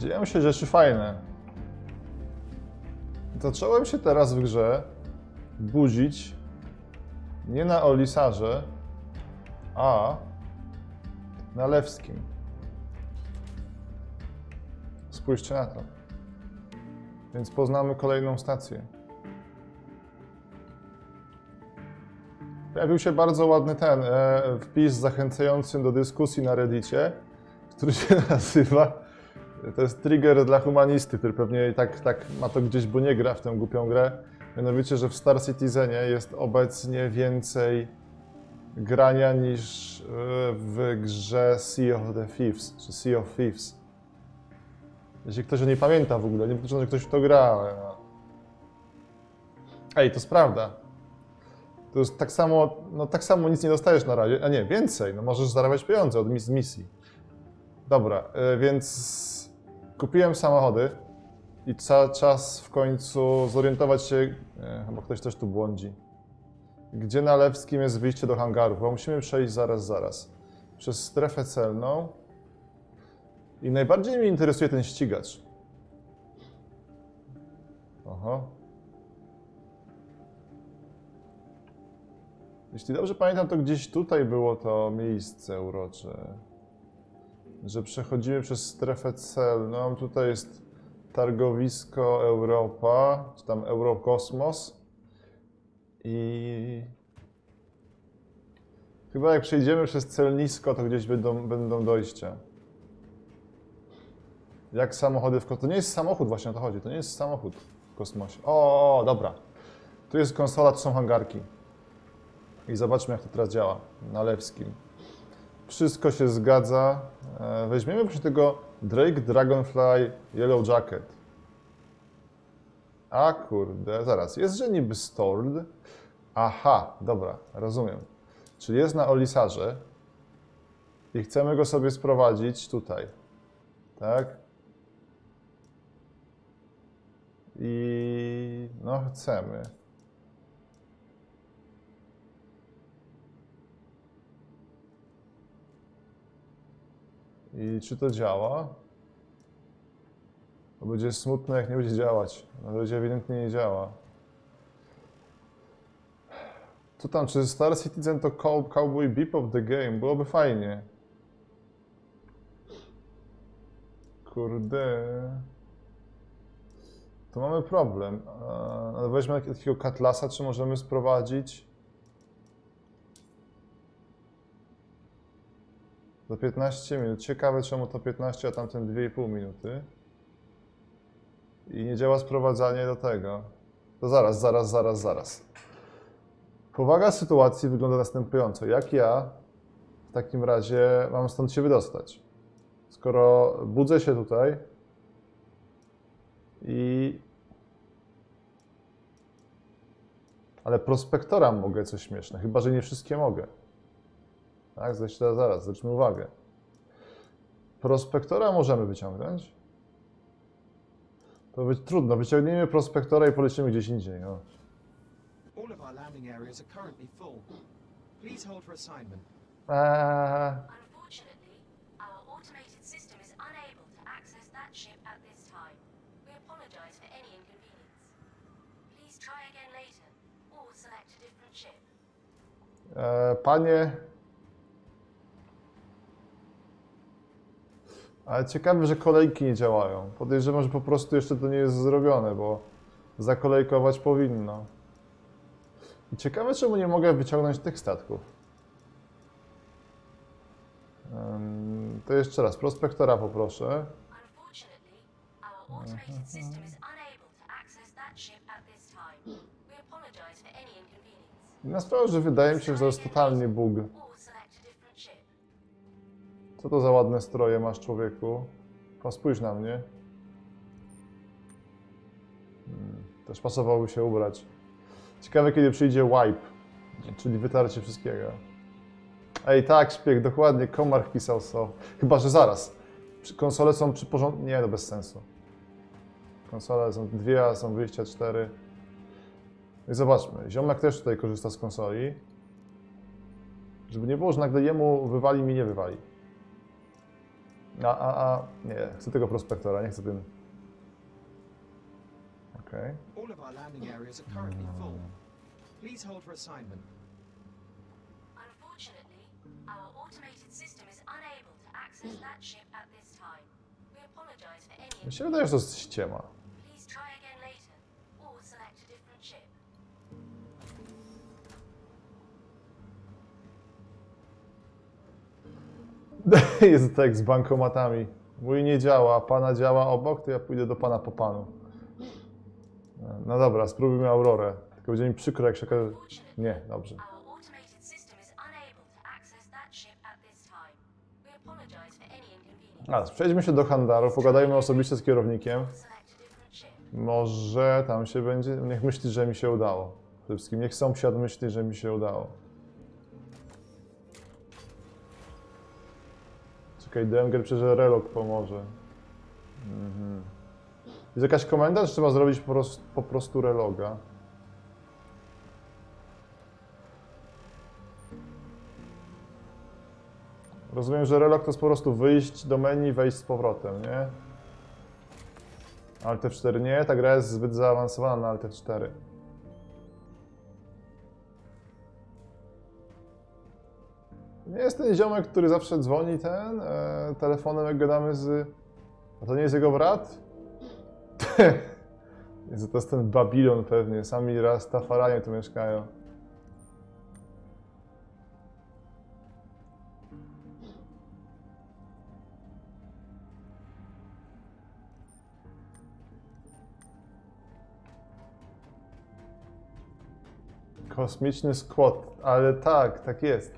Dzieją się rzeczy fajne. Zacząłem się teraz w grze budzić nie na Olisarze, a na Lewskim. Spójrzcie na to. Więc poznamy kolejną stację. Pojawił się bardzo ładny wpis zachęcający do dyskusji na Reddicie, który się nazywa, to jest trigger dla humanisty, który pewnie tak ma to gdzieś, bo nie gra w tę głupią grę. Mianowicie, że w Star Citizenie jest obecnie więcej grania niż w grze Sea of the Thieves, czy Sea of Thieves. Jeśli ktoś nie pamięta w ogóle, nie wykluczone, że ktoś w to gra, ale no. Ej, to jest prawda. To jest tak samo, no tak samo nic nie dostajesz na razie, a nie, więcej, no możesz zarabiać pieniądze z misji. Dobra, więc kupiłem samochody i czas w końcu zorientować się, chyba ktoś też tu błądzi, gdzie na Lewskim jest wyjście do hangarów, bo musimy przejść zaraz, przez strefę celną i najbardziej mnie interesuje ten ścigacz. Oho. Jeśli dobrze pamiętam, to gdzieś tutaj było to miejsce urocze, że przechodzimy przez strefę celną. Tutaj jest targowisko Europa, czy tam Eurokosmos i chyba jak przejdziemy przez celnisko, to gdzieś będą dojścia. Jak samochody w kosmosie. To nie jest samochód, właśnie o to chodzi, to nie jest samochód w kosmosie. O, dobra. Tu jest konsola, tu są hangarki. I zobaczmy, jak to teraz działa na Lewskim. Wszystko się zgadza. Weźmiemy proszę tego Drake Dragonfly Yellow Jacket. A kurde, zaraz, jest, że niby stored. Aha, dobra, rozumiem. Czyli jest na Olisarze i chcemy go sobie sprowadzić tutaj. Tak? I no chcemy. I czy to działa? To będzie smutne, jak nie będzie działać. Na razie ewidentnie nie działa. Co tam, czy Star Citizen to Cowboy Bebop the game? Byłoby fajnie. Kurde. To mamy problem. Ale weźmy takiego Catlasa, czy możemy sprowadzić? Za 15 minut. Ciekawe, czemu to 15, a tamten 2,5 minuty. I nie działa sprowadzanie do tego. To zaraz. Powaga sytuacji wygląda następująco. Jak ja w takim razie mam stąd się wydostać? Skoro budzę się tutaj ale prospektora mogę, coś śmieszne, chyba że nie wszystkie mogę. Tak, zaraz, zwróćmy uwagę. Prospektora możemy wyciągnąć. To być trudno. Wyciągniemy prospektora i polecimy gdzieś indziej. O. All of our landing areas are currently full. Please hold for assignment. Unfortunately, our automated system is unable to access that ship at this time. We apologize for any inconvenience. Please try again later, or select a different ship. Panie... Ale ciekawe, że kolejki nie działają. Podejrzewam, że po prostu jeszcze to nie jest zrobione, bo zakolejkować powinno. I ciekawe, czemu nie mogę wyciągnąć tych statków. To jeszcze raz, prospektora poproszę. Inna sprawa, że wydaje mi się, że to jest totalnie bug. Co to za ładne stroje masz, człowieku? Spójrz na mnie. Też pasowałoby się ubrać. Ciekawe, kiedy przyjdzie wipe, czyli wytarcie wszystkiego. Ej, tak, szpieg, dokładnie, Komarch pisał so. Chyba, że zaraz. Konsole są przyporządkowane... Nie, to bez sensu. Konsole są 2, a są wyjścia 4. I zobaczmy, ziomek też tutaj korzysta z konsoli. Żeby nie było, że nagle jemu wywali, mi nie wywali. Nie, chcę tego prospektora, nie chcę tym. Okej. All of our landing areas are currently full. Please hold for assignment. Unfortunately, our automated system is unable to access that ship at this time. We apologize for any Mi się wydaje, że to jest ściema. Please try again later, or select a different ship. Jest tak z bankomatami. Mój nie działa, pana działa obok, to ja pójdę do pana po panu. No dobra, spróbujmy Aurorę. Tylko będzie mi przykro, jak się okaże... Nie, dobrze. Our automated system is unable to access that ship at this time. We apologize for any inconvenience. Przejdźmy się do Handaru, pogadajmy osobiście z kierownikiem. Select a different ship. Może tam się będzie... Niech myśli, że mi się udało. Przede wszystkim niech sąsiad myśli, że mi się udało. Czekaj, Demger przecież relog pomoże. Jest jakaś komenda, czy trzeba zrobić po prostu reloga? Rozumiem, że relog to jest po prostu wyjść do menu, wejść z powrotem, nie? Alt F4 nie, ta gra jest zbyt zaawansowana na Alt F4. Nie jest ten ziomek, który zawsze dzwoni telefonem, jak gadamy z... A to nie jest jego brat? Jezu, to jest ten Babilon pewnie, sami Rastafaranie tu mieszkają. Kosmiczny skład, ale tak jest.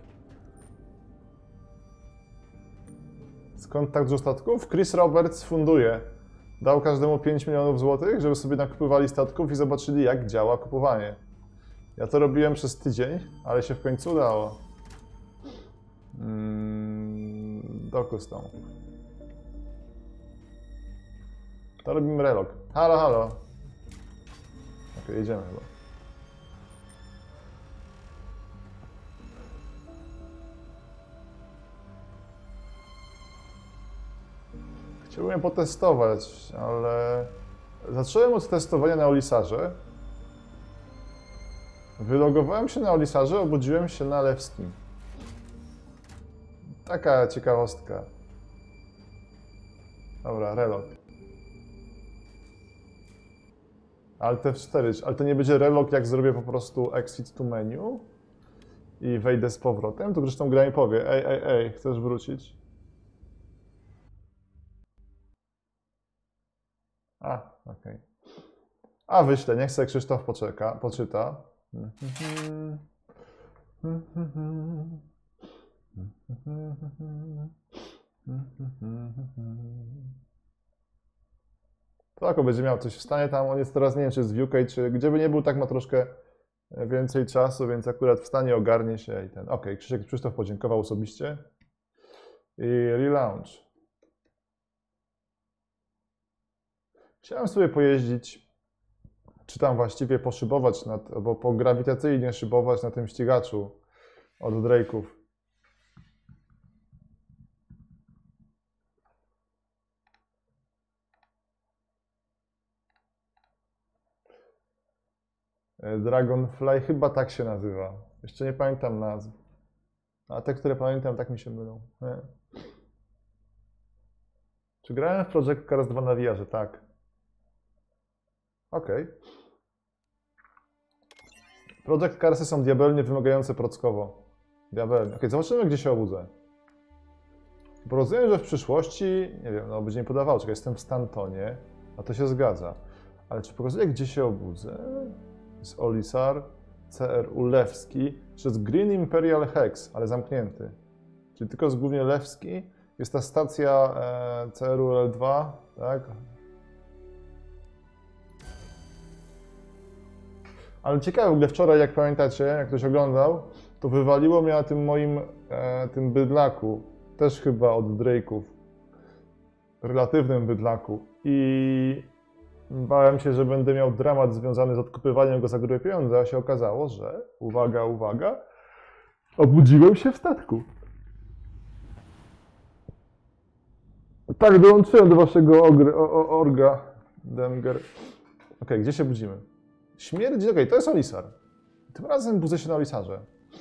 Skąd tak dużo statków? Chris Roberts funduje. Dał każdemu 5 milionów złotych, żeby sobie nakupywali statków i zobaczyli, jak działa kupowanie. Ja to robiłem przez tydzień, ale się w końcu udało. Dokustom. To robimy relog. Halo, halo. Okej, jedziemy chyba. Chciałbym potestować, ale zacząłem od testowania na Olisarze. Wylogowałem się na Olisarze, obudziłem się na Lewskim. Taka ciekawostka. Dobra, relog. Alt F4, ale to nie będzie relog, jak zrobię po prostu exit to menu i wejdę z powrotem, to zresztą gra mi powie, ej, chcesz wrócić? Okej. A wyślę, niech sobie Krzysztof poczyta. Tak, będzie miał coś w stanie tam, on jest teraz, nie wiem, czy jest w UK, czy gdzie by nie był, tak ma troszkę więcej czasu, więc akurat w stanie ogarnie się i ten... Okej, Krzysztof podziękował osobiście. I relaunch. Chciałem sobie pojeździć, czy tam właściwie poszybować, albo pograwitacyjnie szybować na tym ścigaczu od Drake'ów. Dragonfly chyba tak się nazywa. Jeszcze nie pamiętam nazw. A te, które pamiętam, tak mi się mylą. Nie. Czy grałem w Project Cars 2 na VR-ze? Tak. Okej. Project Carsy są diabelnie wymagające prockowo. Diabelnie. Okej, zobaczymy, gdzie się obudzę. Bo rozumiem, że w przyszłości, nie wiem, no będzie nie podawało, czekaj, jestem w Stantonie, a to się zgadza. Ale czy pokazuje, gdzie się obudzę? Jest Olisar, CRU Lewski, czy jest Green Imperial Hex, ale zamknięty. Czyli tylko jest głównie Lewski. Jest ta stacja CRU L2, tak? Ale ciekawe, w ogóle wczoraj, jak pamiętacie, jak ktoś oglądał, to wywaliło mnie na tym moim, tym bydlaku, też chyba od Drake'ów, relatywnym bydlaku. I bałem się, że będę miał dramat związany z odkupywaniem go za grube pieniądze, a się okazało, że, uwaga, uwaga, obudziłem się w statku. Tak, dołączyłem do waszego orga. Demger. Okej, gdzie się budzimy? Śmierdzi, okej, to jest Olisar. Tym razem budzę się na Olisarze.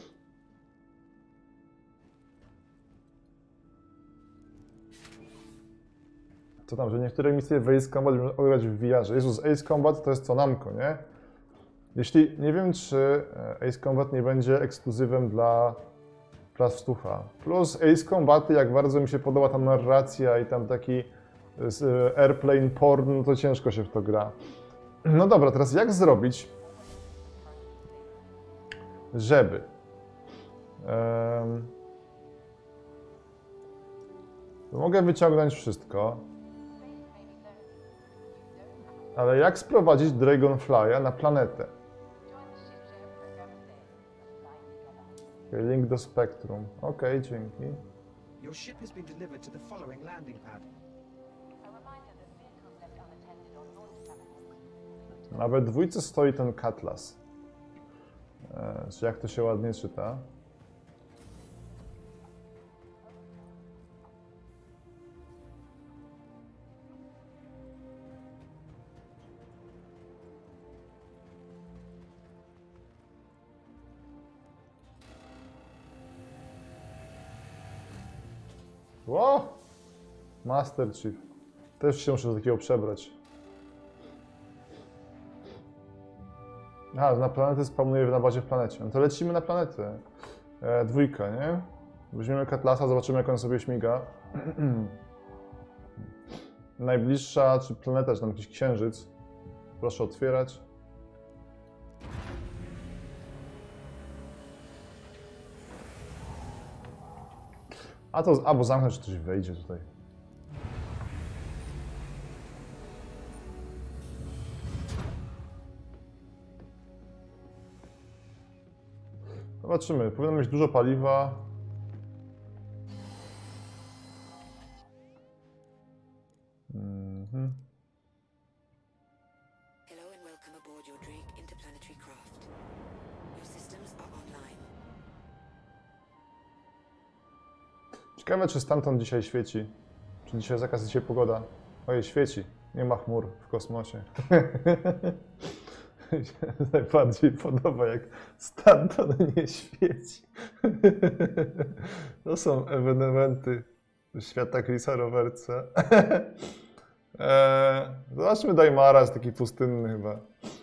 Co tam, że niektóre misje w Ace Combat można ograć w VR-ze. Jezus, Ace Combat to jest co Namco, nie? Jeśli, nie wiem, czy Ace Combat nie będzie ekskluzywem dla Plastucha. Plus Ace Combaty, jak bardzo mi się podoba ta narracja i tam taki airplane porn, no to ciężko się w to gra. No dobra, teraz jak zrobić, żeby mogę wyciągnąć wszystko, ale jak sprowadzić Dragonfly'a na planetę? Link do Spectrum. Okej, dzięki. Your ship has been delivered to the following landing pad. Na B2 stoi ten Cutlass. Czy jak to się ładnie czyta? Ło! Master Chief. Też się muszę do takiego przebrać. Aha, na planetę spawnuję na bazie w planecie. No to lecimy na planetę. Dwójka, nie? Weźmiemy Cutlassa, zobaczymy jak on sobie śmiga. Najbliższa, czy planeta, czy tam jakiś księżyc. Proszę otwierać. Bo zamknę, czy ktoś wejdzie tutaj. Zobaczymy, powinno mieć dużo paliwa. Hello and welcome aboard your Drake interplanetary craft. Your systems are online. Ciekawe, czy stamtąd dzisiaj świeci. Czy dzisiaj zakaz, dzisiaj pogoda. Ojej, świeci. Nie ma chmur w kosmosie. Mi się najbardziej podoba, jak stamtąd nie świeci. To są ewenementy świata Chrisa Robertsa. Zobaczmy Daimara, jest taki pustynny chyba.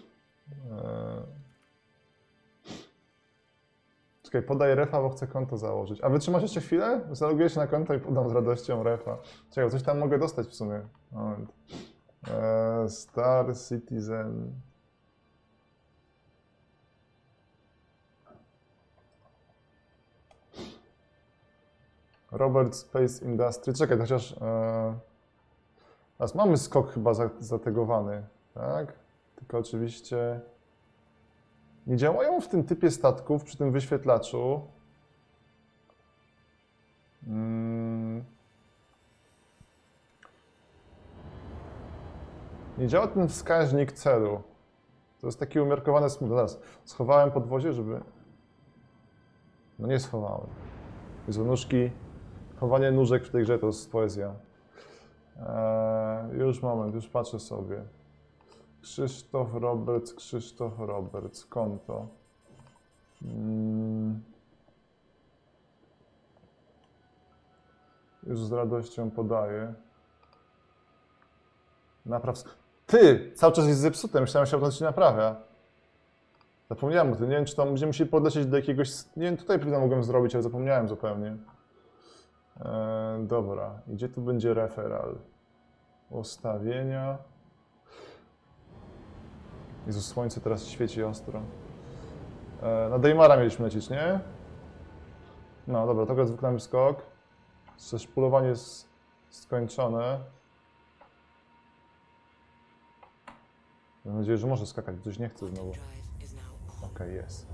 Czekaj, podaj refa, bo chcę konto założyć. A wytrzymasz jeszcze chwilę? Zaloguję się na konto i podam z radością refa. Czekaj, coś tam mogę dostać w sumie. Moment. Star Citizen. Robert Space Industry. Czekaj, to chociaż... Teraz mamy skok chyba zategowany, tak? Tylko oczywiście... Nie działają w tym typie statków, przy tym wyświetlaczu. Nie działa ten wskaźnik celu. To jest taki umiarkowany smutny. Zaraz, schowałem podwozie, żeby... No nie schowałem. Jezu, nóżki. Chowanie nóżek w tej grze to jest poezja. Już moment, już patrzę sobie. Krzysztof Roberts, konto. Już z radością podaję. Ty! Cały czas jest zepsute, myślałem, że to się naprawia. Zapomniałem o tym, nie wiem, czy tam będziemy musieli podlecieć do jakiegoś... Nie wiem, tutaj pewnie mogłem zrobić, ale zapomniałem zupełnie. Dobra, gdzie tu będzie referal? Ustawienia. Jezu, słońce teraz świeci ostro. Na Daimara mieliśmy lecieć, nie? No dobra, to zwykły skok. Szpulowanie jest skończone. Mam nadzieję, że może skakać, bo coś nie chce znowu. Okej, jest.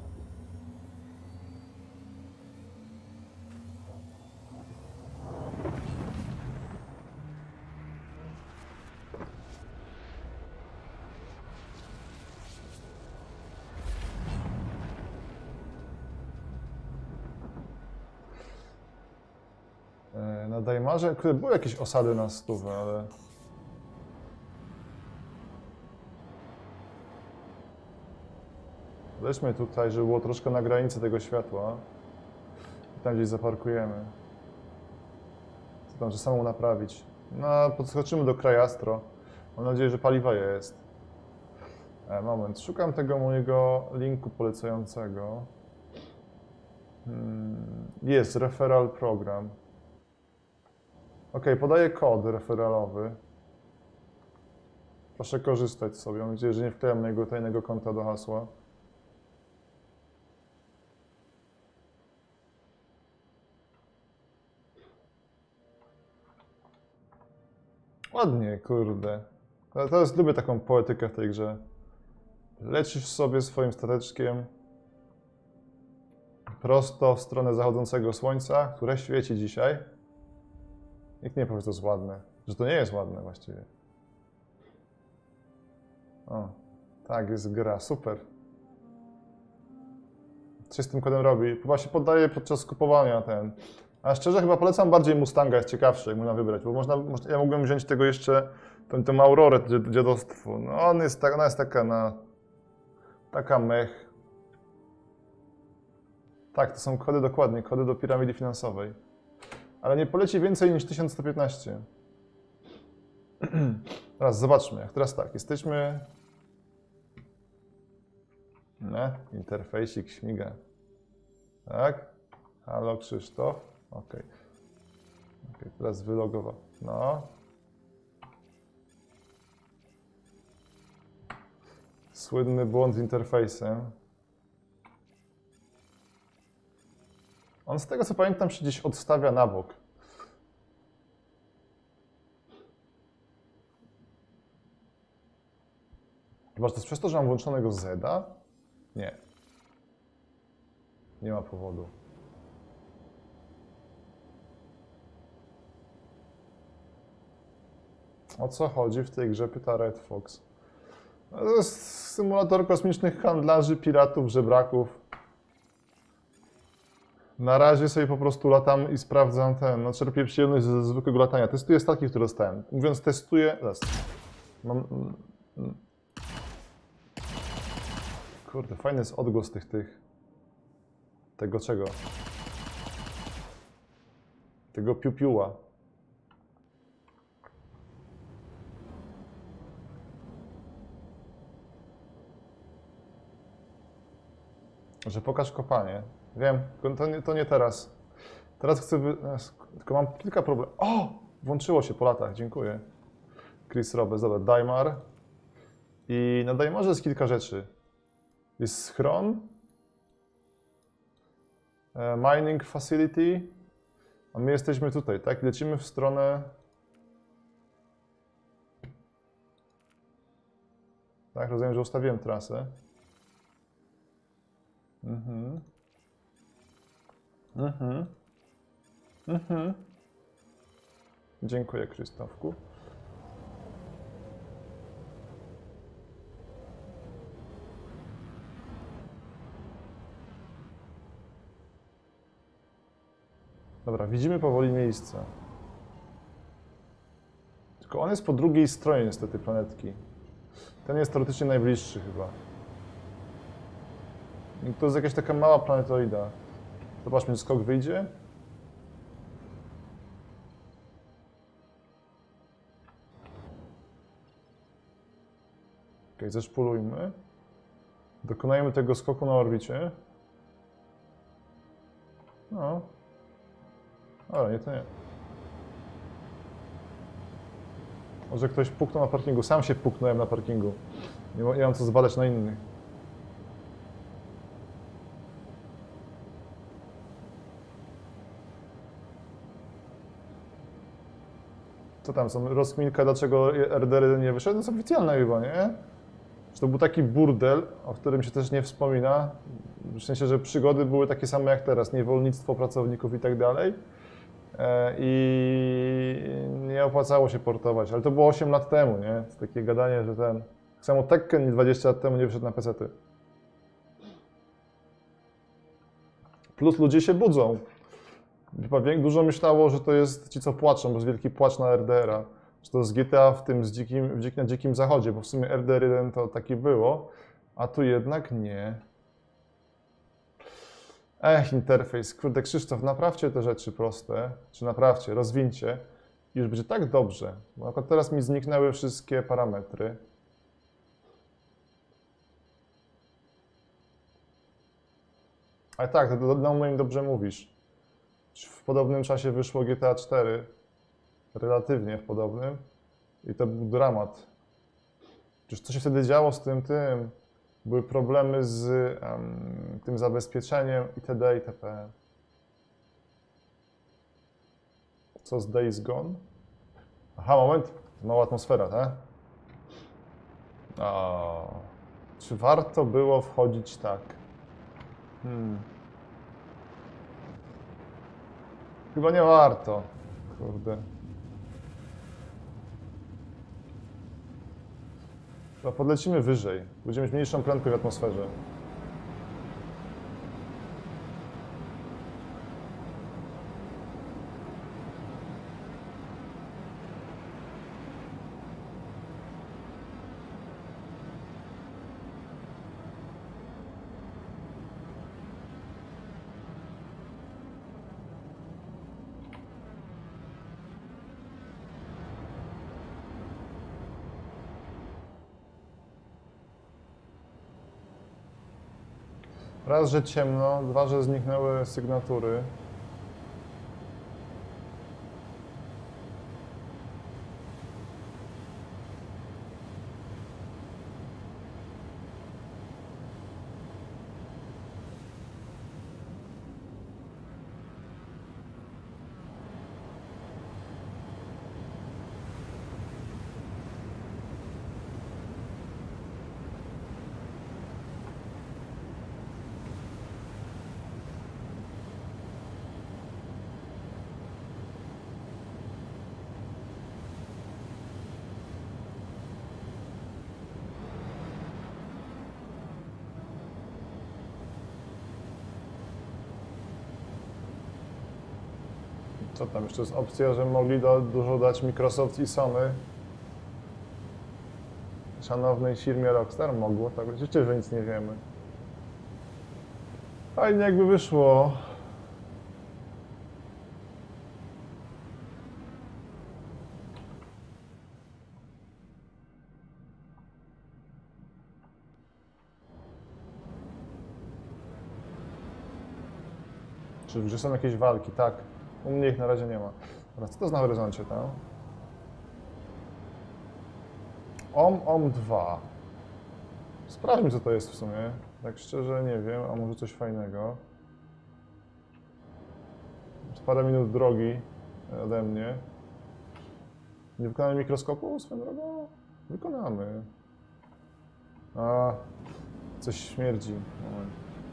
Na Na Dajmarze, które były jakieś osady na stówę, ale... Lećmy tutaj, żeby było troszkę na granicy tego światła. I tam gdzieś zaparkujemy. Co tam, że samemu naprawić. No, podskoczymy do Krajastro. Mam nadzieję, że paliwa jest. Moment, szukam tego mojego linku polecającego. Jest, referral program. Ok, podaję kod referalowy. Proszę korzystać sobie. Mam nadzieję, że nie wklejam mojego tajnego konta do hasła. Ładnie, kurde. Teraz lubię taką poetykę w tej grze. Lecisz sobie swoim stateczkiem prosto w stronę zachodzącego słońca, które świeci dzisiaj. Nikt nie powie, że to jest ładne. Że to nie jest ładne właściwie. O, tak, jest gra, super. Co się z tym kodem robi? Chyba się poddaje podczas kupowania ten. A szczerze chyba polecam bardziej Mustanga, jest ciekawszy, jak można wybrać, bo ja mógłbym wziąć tego jeszcze, tę Aurorę dziadostwo. No ona jest taka taka mech. Tak, to są kody dokładnie, kody do piramidy finansowej. Ale nie poleci więcej niż 1115. Teraz zobaczmy, jak teraz tak, jesteśmy... Interfejsik śmiga. Tak? Halo Krzysztof. Ok. Teraz wylogował. No. Słynny błąd z interfejsem. On z tego co pamiętam się gdzieś odstawia na bok. Chyba, że to jest przez to, że mam włączonego Zeda? Nie. Nie ma powodu. O co chodzi w tej grze, pyta Red Fox. No, to jest symulator kosmicznych handlarzy, piratów, żebraków. Na razie sobie po prostu latam i sprawdzam no czerpię przyjemność ze zwykłego latania. Testuję statki, które dostałem. Mówiąc testuję... Zaraz. Mam... Kurde, fajny jest odgłos tych... Tego czego? Tego piu-piuła. Że pokaż kopanie. Wiem, to nie teraz. Teraz chcę... Tylko mam kilka problemów. O! Włączyło się po latach, dziękuję. Chris Robes, dobra, Daimar. I na Daimarze jest kilka rzeczy. Jest schron. Mining facility. A my jesteśmy tutaj, tak? Lecimy w stronę... Tak, rozumiem, że ustawiłem trasę. Dziękuję, Krzysztofku. Dobra, widzimy powoli miejsce. Tylko on jest po drugiej stronie niestety planetki. Ten jest teoretycznie najbliższy chyba. I to jest jakaś taka mała planetoida. Zobaczmy, czy skok wyjdzie. Ok, zeszpulujmy. Dokonajmy tego skoku na orbicie. No. Ale nie, to nie. Może ktoś puknął na parkingu. Sam się puknąłem na parkingu. Nie mam co zbadać na innych. Co tam są? Rozkminka, dlaczego RDR nie wyszedł? To jest oficjalne chyba, nie? Że to był taki burdel, o którym się też nie wspomina. W sensie, że przygody były takie same jak teraz. Niewolnictwo pracowników i tak dalej. I nie opłacało się portować. Ale to było 8 lat temu, nie? To takie gadanie, że ten... Tak samo Tekken 20 lat temu nie wyszedł na PC-ty. Plus ludzie się budzą. Chyba dużo myślało, że to jest ci, co płaczą, bo jest wielki płacz na RDR-a. Że to z GTA w tym na dzikim zachodzie, bo w sumie RDR1 to taki było, a tu jednak nie. Interfejs. Kurde, Krzysztof, naprawcie te rzeczy proste, czy naprawcie, rozwincie i już będzie tak dobrze. Bo na przykład teraz mi zniknęły wszystkie parametry. Ale tak, no moim dobrze mówisz. W podobnym czasie wyszło GTA 4, relatywnie w podobnym, i to był dramat. Przecież co się wtedy działo z tym? Były problemy z tym zabezpieczeniem itd. itp. Co z Days Gone? Aha, moment. Mała atmosfera, tak? Czy warto było wchodzić tak? Chyba nie warto. Kurde. To podlecimy wyżej. Będziemy mieć mniejszą prędkość w atmosferze. Raz, że ciemno, dwa, że zniknęły sygnatury. Co tam jeszcze jest opcja, że mogli dużo dać Microsoft i Sony? Szanownej firmie Rockstar mogło, tak rzeczywiście, że nic nie wiemy. Fajnie jakby wyszło. Czy gdzie są jakieś walki? Tak. U mnie ich na razie nie ma. Teraz co to jest na horyzoncie tam? OM 2. Sprawdźmy, co to jest w sumie. Tak szczerze nie wiem, a może coś fajnego. Jest parę minut drogi ode mnie. Nie wykonamy mikroskopu swoją drogą? Wykonamy. A, coś śmierdzi. Moment.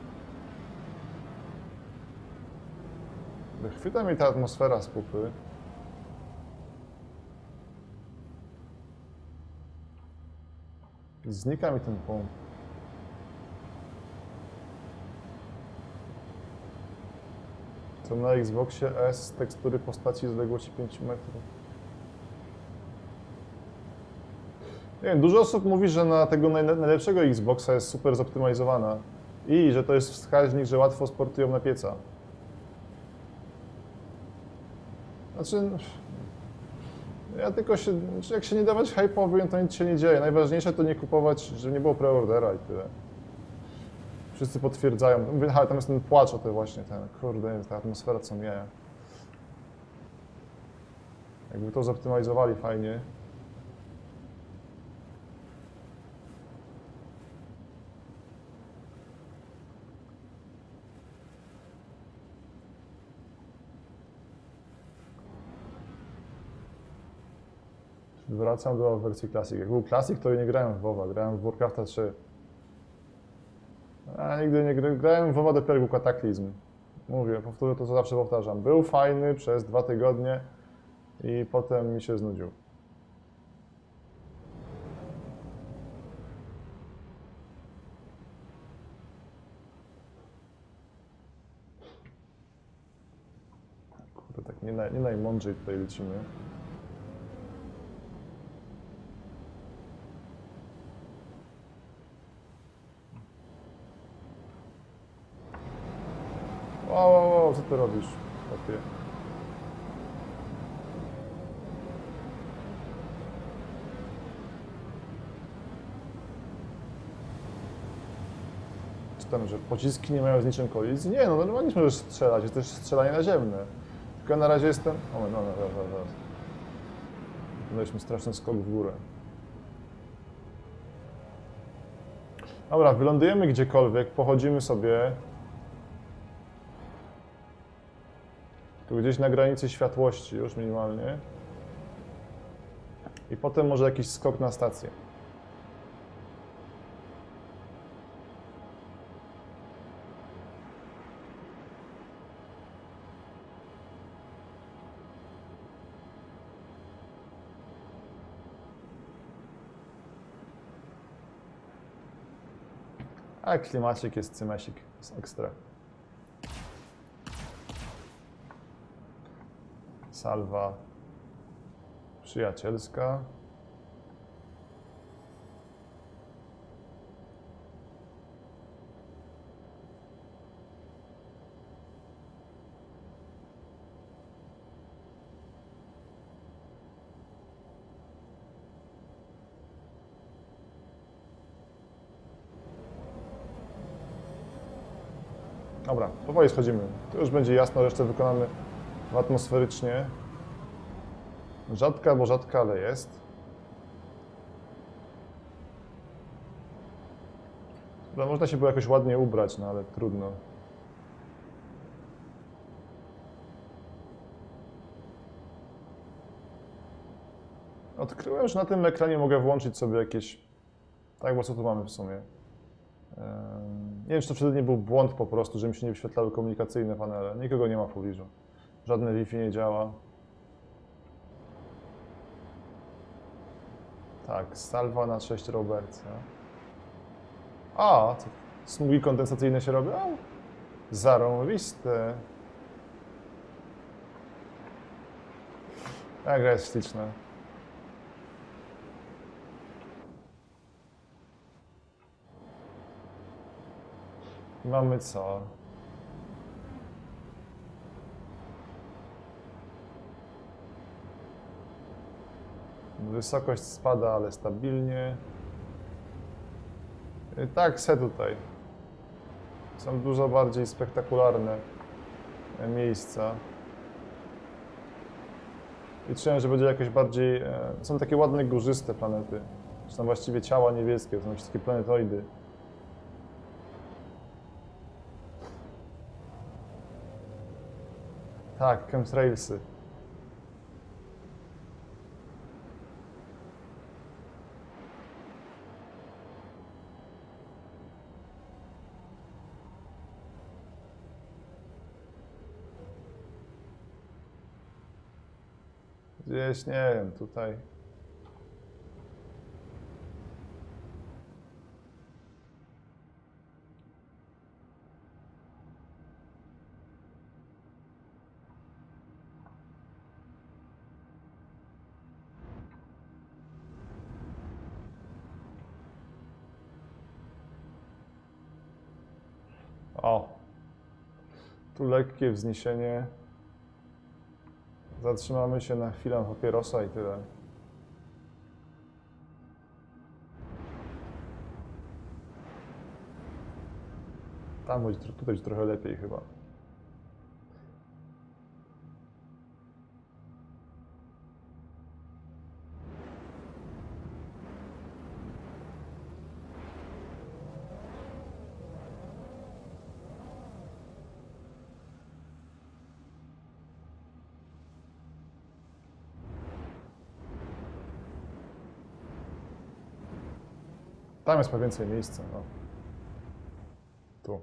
Chwyta mi ta atmosfera z pupy. I znika mi ten punkt. Co na Xboxie S tekstury postaci z odległości 5 metrów. Nie wiem, dużo osób mówi, że na tego najlepszego Xboxa jest super zoptymalizowana i że to jest wskaźnik, że łatwo sportują na pieca. Znaczy, ja tylko jak się nie dawać hype'owi, to nic się nie dzieje. Najważniejsze to nie kupować, żeby nie było preordera i tyle. Wszyscy potwierdzają. Mówię, ale tam jest ten płacz o to właśnie, kurde, ta atmosfera co mnie. Jakby to zoptymalizowali fajnie. Wracam do wersji Classic. Jak był Classic, to nie grałem w WoWa, grałem w Warcrafta 3. A nigdy nie grałem w WoWa, dopiero był Kataklizm. Mówię, powtórzę to, co zawsze powtarzam. Był fajny przez 2 tygodnie i potem mi się znudził. To tak nie najmądrzej tutaj lecimy. O, co ty robisz? Chłopie? Czytam, że pociski nie mają z niczym kolizji? Nie, no normalnie możesz strzelać, jest też strzelanie naziemne. Tylko na razie jestem... O, no, zaraz. Daliśmy straszny skok w górę. Dobra, wylądujemy gdziekolwiek, pochodzimy sobie. Tu gdzieś na granicy światłości już minimalnie. I potem może jakiś skok na stację. A klimacik jest cymesik, jest ekstra. Salwa przyjacielska. Dobra, powoli schodzimy. To już będzie jasno, resztę wykonamy atmosferycznie. Rzadka, bo rzadka, ale jest. No, można się było jakoś ładnie ubrać, no ale trudno. Odkryłem, że na tym ekranie mogę włączyć sobie jakieś... Tak, bo co tu mamy w sumie? Nie wiem, czy to wtedy nie był błąd po prostu, że mi się nie wyświetlały komunikacyjne panele. Nikogo nie ma w pobliżu. Żadne Wi-Fi nie działa. Tak, salwa na 6 Robertsa. A, co? Smugi kondensacyjne się robią? Zarąbiste. Ta gra jest śliczna. Mamy co? Wysokość spada, ale stabilnie. Tak, tutaj. Są dużo bardziej spektakularne miejsca. Liczyłem, że będzie jakoś bardziej... Są takie ładne, górzyste planety. Są właściwie ciała niebieskie, są wszystkie planetoidy. Tak, chemtrailsy. Gdzieś, nie wiem, tutaj. O, tu lekkie wzniesienie. Zatrzymamy się na chwilę papierosa i tyle. Tam będzie, tutaj będzie trochę lepiej chyba. Tam jest więcej miejsca, no. Tu.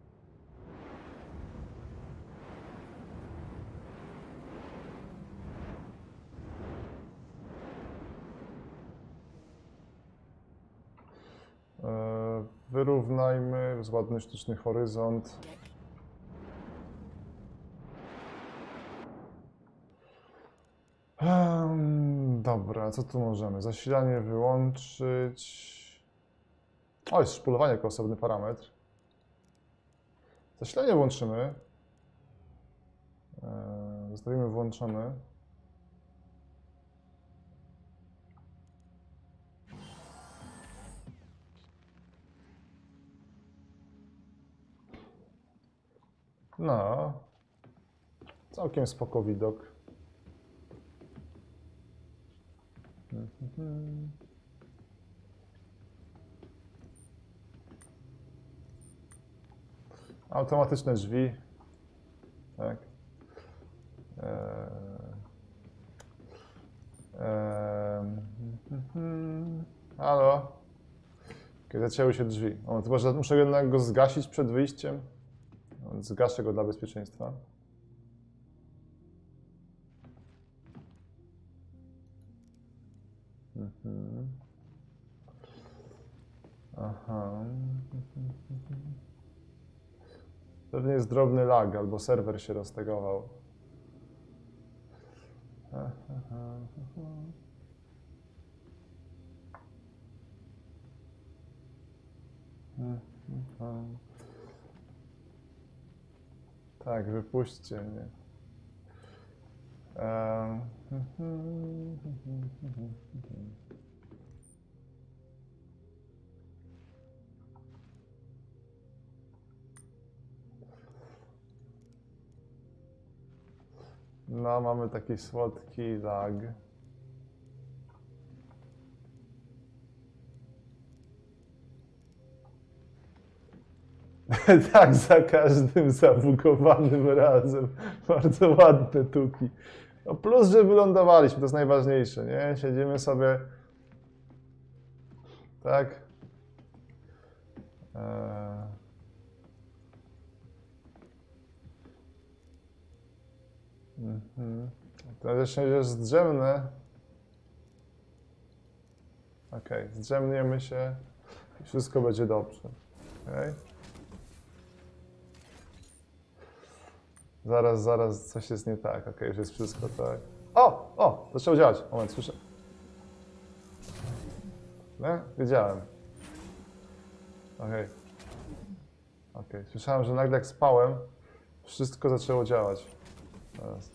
Wyrównajmy ładny sztuczny horyzont. Dobra, co tu możemy? Zasilanie wyłączyć. O, jest szpulowanie jako osobny parametr. Zasilanie włączymy. Zostawimy włączone. No, całkiem spoko widok. Automatyczne drzwi. Tak. Halo? Okay, zacięły się drzwi. O, to może muszę jednak go zgasić przed wyjściem. Zgaszę go dla bezpieczeństwa. Aha. Pewnie jest drobny lag, albo serwer się roztegował. Tak, wypuśćcie mnie. No, mamy taki słodki lag. Tak, za każdym zabugowanym razem. Bardzo ładne tuki. No plus, że wylądowaliśmy, to jest najważniejsze, nie? Siedzimy sobie... Tak? To jeszcze jest zdrzemne. Okej, zdrzemniemy się i wszystko będzie dobrze. Okay. Zaraz, coś jest nie tak. Okej, już jest wszystko tak. O! Zaczęło działać. Moment, słyszę. No, wiedziałem. Okej, słyszałem, że nagle jak spałem, wszystko zaczęło działać. Teraz.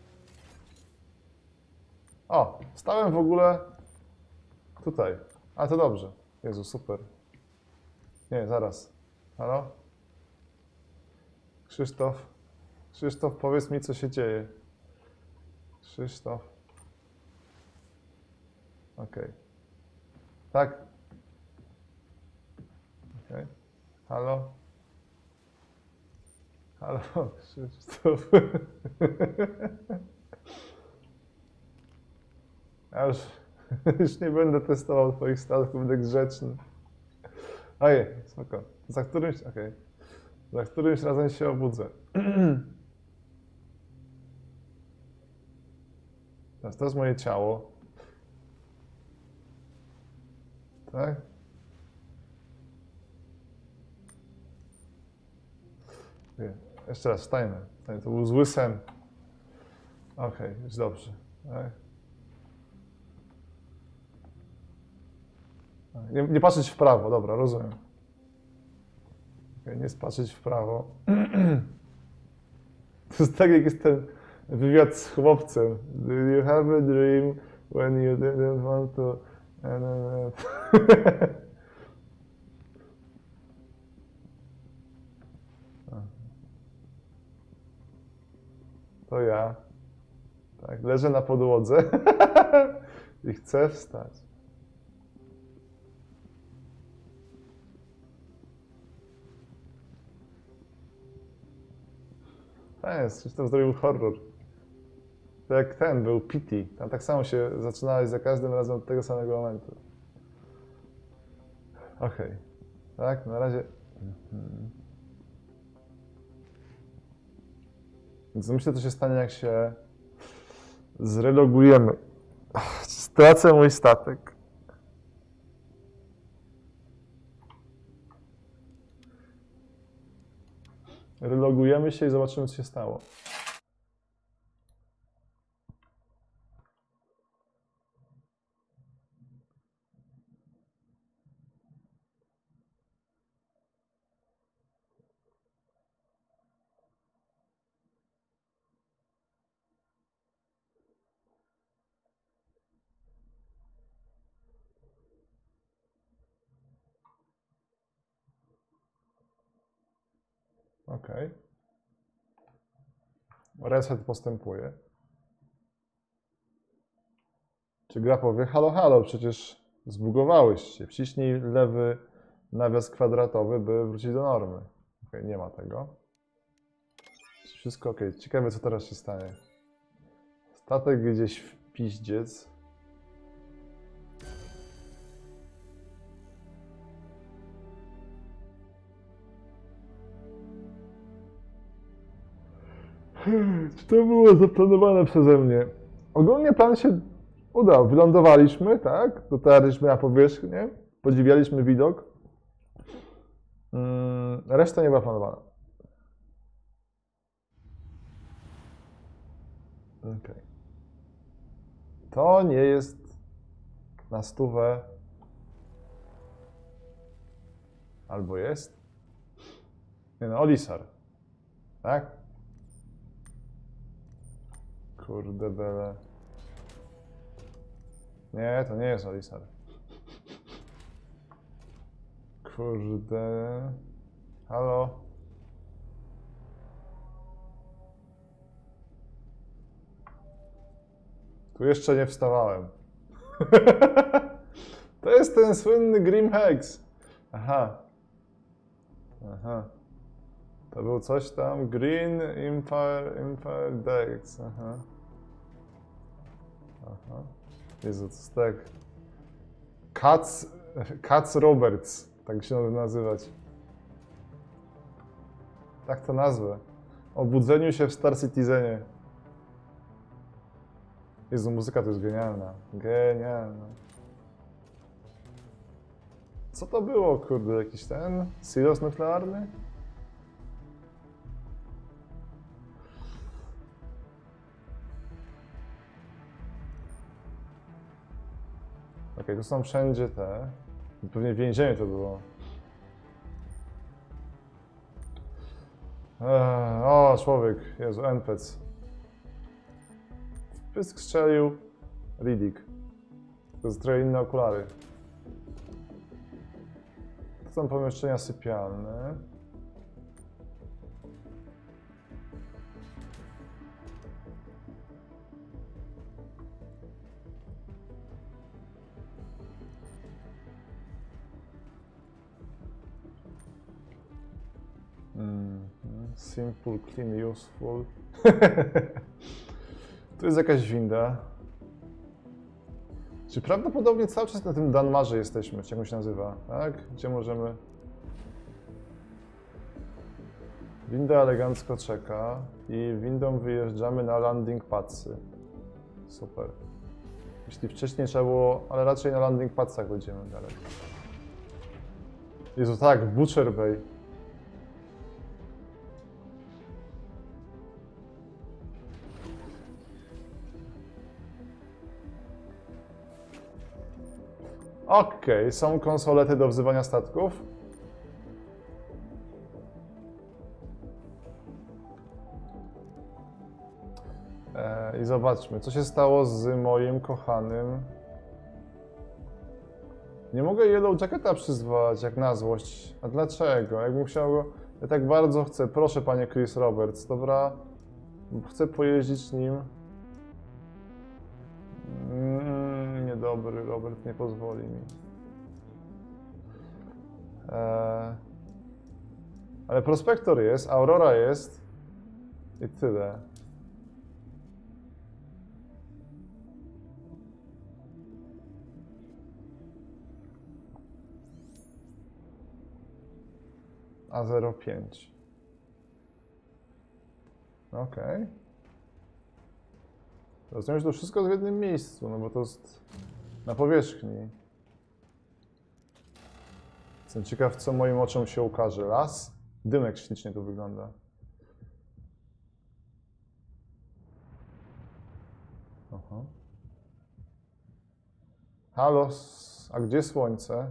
O, stałem w ogóle tutaj. A to dobrze. Jezu, super. Nie, zaraz. Halo? Krzysztof, powiedz mi, co się dzieje. Krzysztof. Okej. Tak? Okej. Halo? Halo, Krzysztof. Ja już nie będę testował twoich statków, będę grzeczny. Ojej, spoko. Za którymś razem się obudzę. Teraz to jest moje ciało. Tak? Nie. Jeszcze raz, wstajmy. To był zły sen. Okej, już dobrze. Tak? Nie patrzeć w prawo, dobra, rozumiem. Nie patrzeć w prawo. To jest tak, jak jest ten wywiad z chłopcem. Do you have a dream when you didn't want to... To ja. Tak, leżę na podłodze i chcę wstać. To jest, Krzysztof zrobił horror. To jak ten był Pity. Tam tak samo się zaczynałeś za każdym razem od tego samego momentu. Okej. Tak, na razie... Więc myślę, co się stanie, jak się zrelogujemy. Stracę mój statek. Relogujemy się i zobaczymy, co się stało. ok. Reset postępuje. Czy gra powie, halo, halo, przecież zbugowałeś się. Wciśnij lewy nawias kwadratowy, by wrócić do normy. Ok, nie ma tego. Wszystko ok. Ciekawe, co teraz się stanie. Statek gdzieś w piździec. Czy to było zaplanowane przeze mnie? Ogólnie plan się udał. Wylądowaliśmy, tak? Dotarliśmy na powierzchnię. Podziwialiśmy widok. Reszta nie była planowana. Okay. To nie jest na 100. Albo jest? Nie no, Olisar. Tak? Kurde bele. Nie, to nie jest Olisar. Kurde. Halo? Tu jeszcze nie wstawałem. To jest ten słynny Grim Hex. Aha. Aha. To był coś tam. Green Empire Dex. Aha. Aha. Jezu, to jest tak. Cats Roberts. Tak się może nazywać. Tak to nazwę. O budzeniu się w Star Citizenie. Jezu, muzyka to jest genialna. Genialna. Co to było, kurde? Jakiś ten? Silos nuklearny? Okej, tu są wszędzie te. Pewnie więzienie to było. O, człowiek. Jezu, NPC. Pysk strzelił. Riddick. To jest trochę inne okulary. To są pomieszczenia sypialne. Simple, clean, useful. Tu jest jakaś winda. Czy prawdopodobnie cały czas na tym Danmarze jesteśmy, czy jak on się nazywa, tak? Gdzie możemy... Winda elegancko czeka i windą wyjeżdżamy na landing padsy. Super. Jeśli wcześniej trzeba było, ale raczej na landing padsach będziemy dalej. Jezu, tak, Butcher Bay. Okej, są konsolety do wzywania statków. I zobaczmy, co się stało z moim kochanym. Nie mogę Yellow Jacketa przyzwać, jak na złość. A dlaczego? Jakbym chciał go... Ja tak bardzo chcę. Proszę, panie Chris Roberts, dobra? Chcę pojeździć nim. Niedobry, Robert nie pozwoli mi. Ale Prospektor jest, Aurora jest i tyle. A05. Okej. Rozumiem, że to wszystko jest w jednym miejscu, no bo to jest na powierzchni. Jestem ciekaw, co moim oczom się ukaże. Las? Dymek ślicznie tu wygląda. Aha. Halo, a gdzie słońce?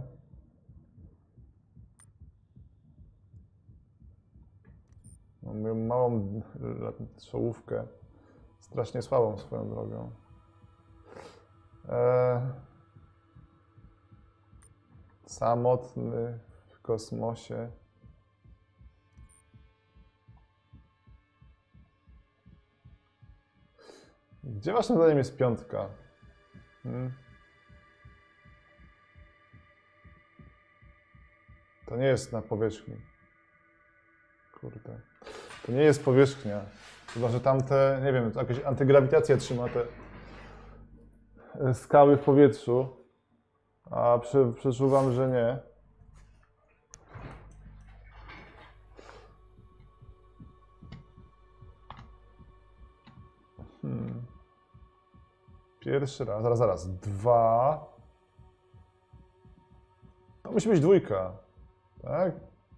Mam moją małą czołówkę. Strasznie słabą swoją drogą. Samotny w kosmosie. Gdzie waszym zdaniem jest piątka? To nie jest na powierzchni. Kurde. To nie jest powierzchnia. Chyba, że tamte, nie wiem, jakaś antygrawitacja trzyma te skały w powietrzu. A przeczuwam, że nie. Pierwszy raz, zaraz. 2. To musi być 2, tak?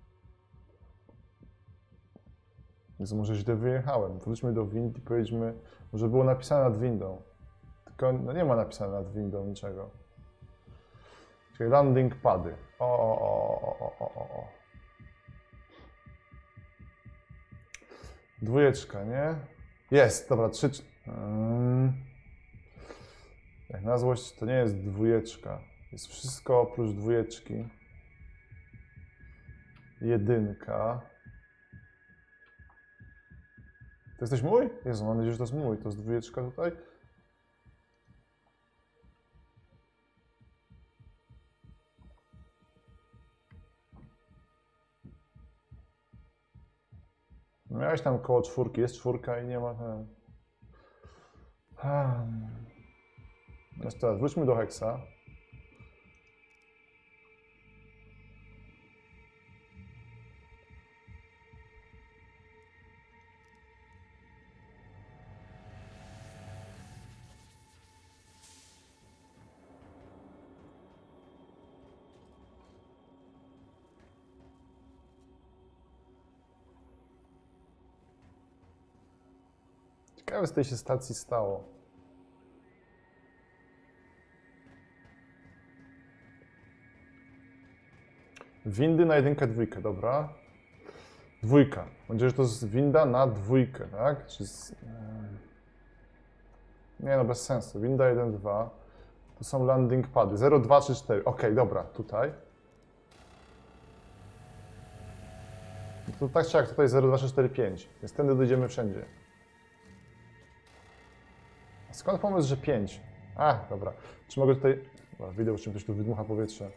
Więc może źle wyjechałem. Wróćmy do wind i pojedźmy, może było napisane nad windą. Tylko no nie ma napisane nad windą niczego. Czyli landing pady. O. 2, nie? Jest, dobra, 3. Jak na złość to nie jest 2. Jest wszystko oprócz 2. 1. To jesteś mój? Jezu, mam nadzieję, że to jest mój. To jest 2 tutaj. Miałeś tam koło 4, jest 4 i nie ma ten. Jeszcze teraz wróćmy do Hexa. Ciekawe, co tej się stacji stało. Windy na 1, 2, dobra. 2. Będzie, że to jest winda na 2, tak? Czy z... Nie no, bez sensu. Winda 1, 2. Tu są landing pady. 0, 2, 3, 4. Ok, dobra, tutaj. To tak czy jak tutaj 0, 2, 3, 4, 5. Więc tędy dojdziemy wszędzie. A skąd pomysł, że 5? A, dobra. Czy mogę tutaj... Dobra, widzę, czym ktoś tu wydmucha powietrze.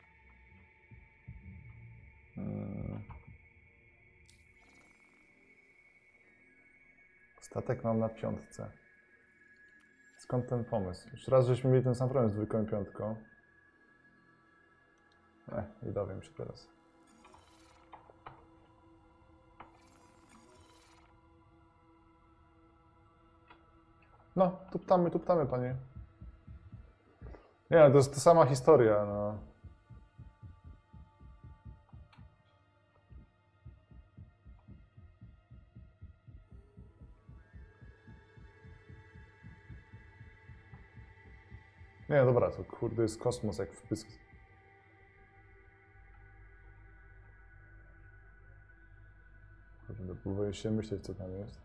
Statek mam na 5. Skąd ten pomysł? Już raz żeśmy mieli ten sam problem z 2 i 5. Nie dowiem się teraz. No, tuptamy, panie. Nie, to jest ta sama historia, no. Nie, dobra, to kurde jest kosmos jak w pysk. Kurde, próbuję się myśleć, co tam jest.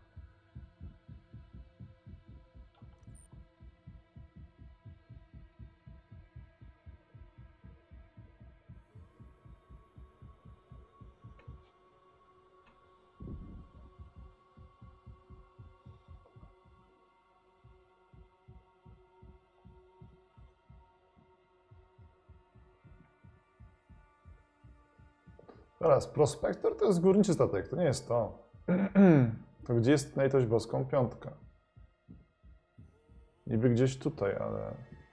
Teraz, Prospektor to jest górniczy statek, to nie jest to. To gdzie jest na litość boską 5? Niby gdzieś tutaj, ale...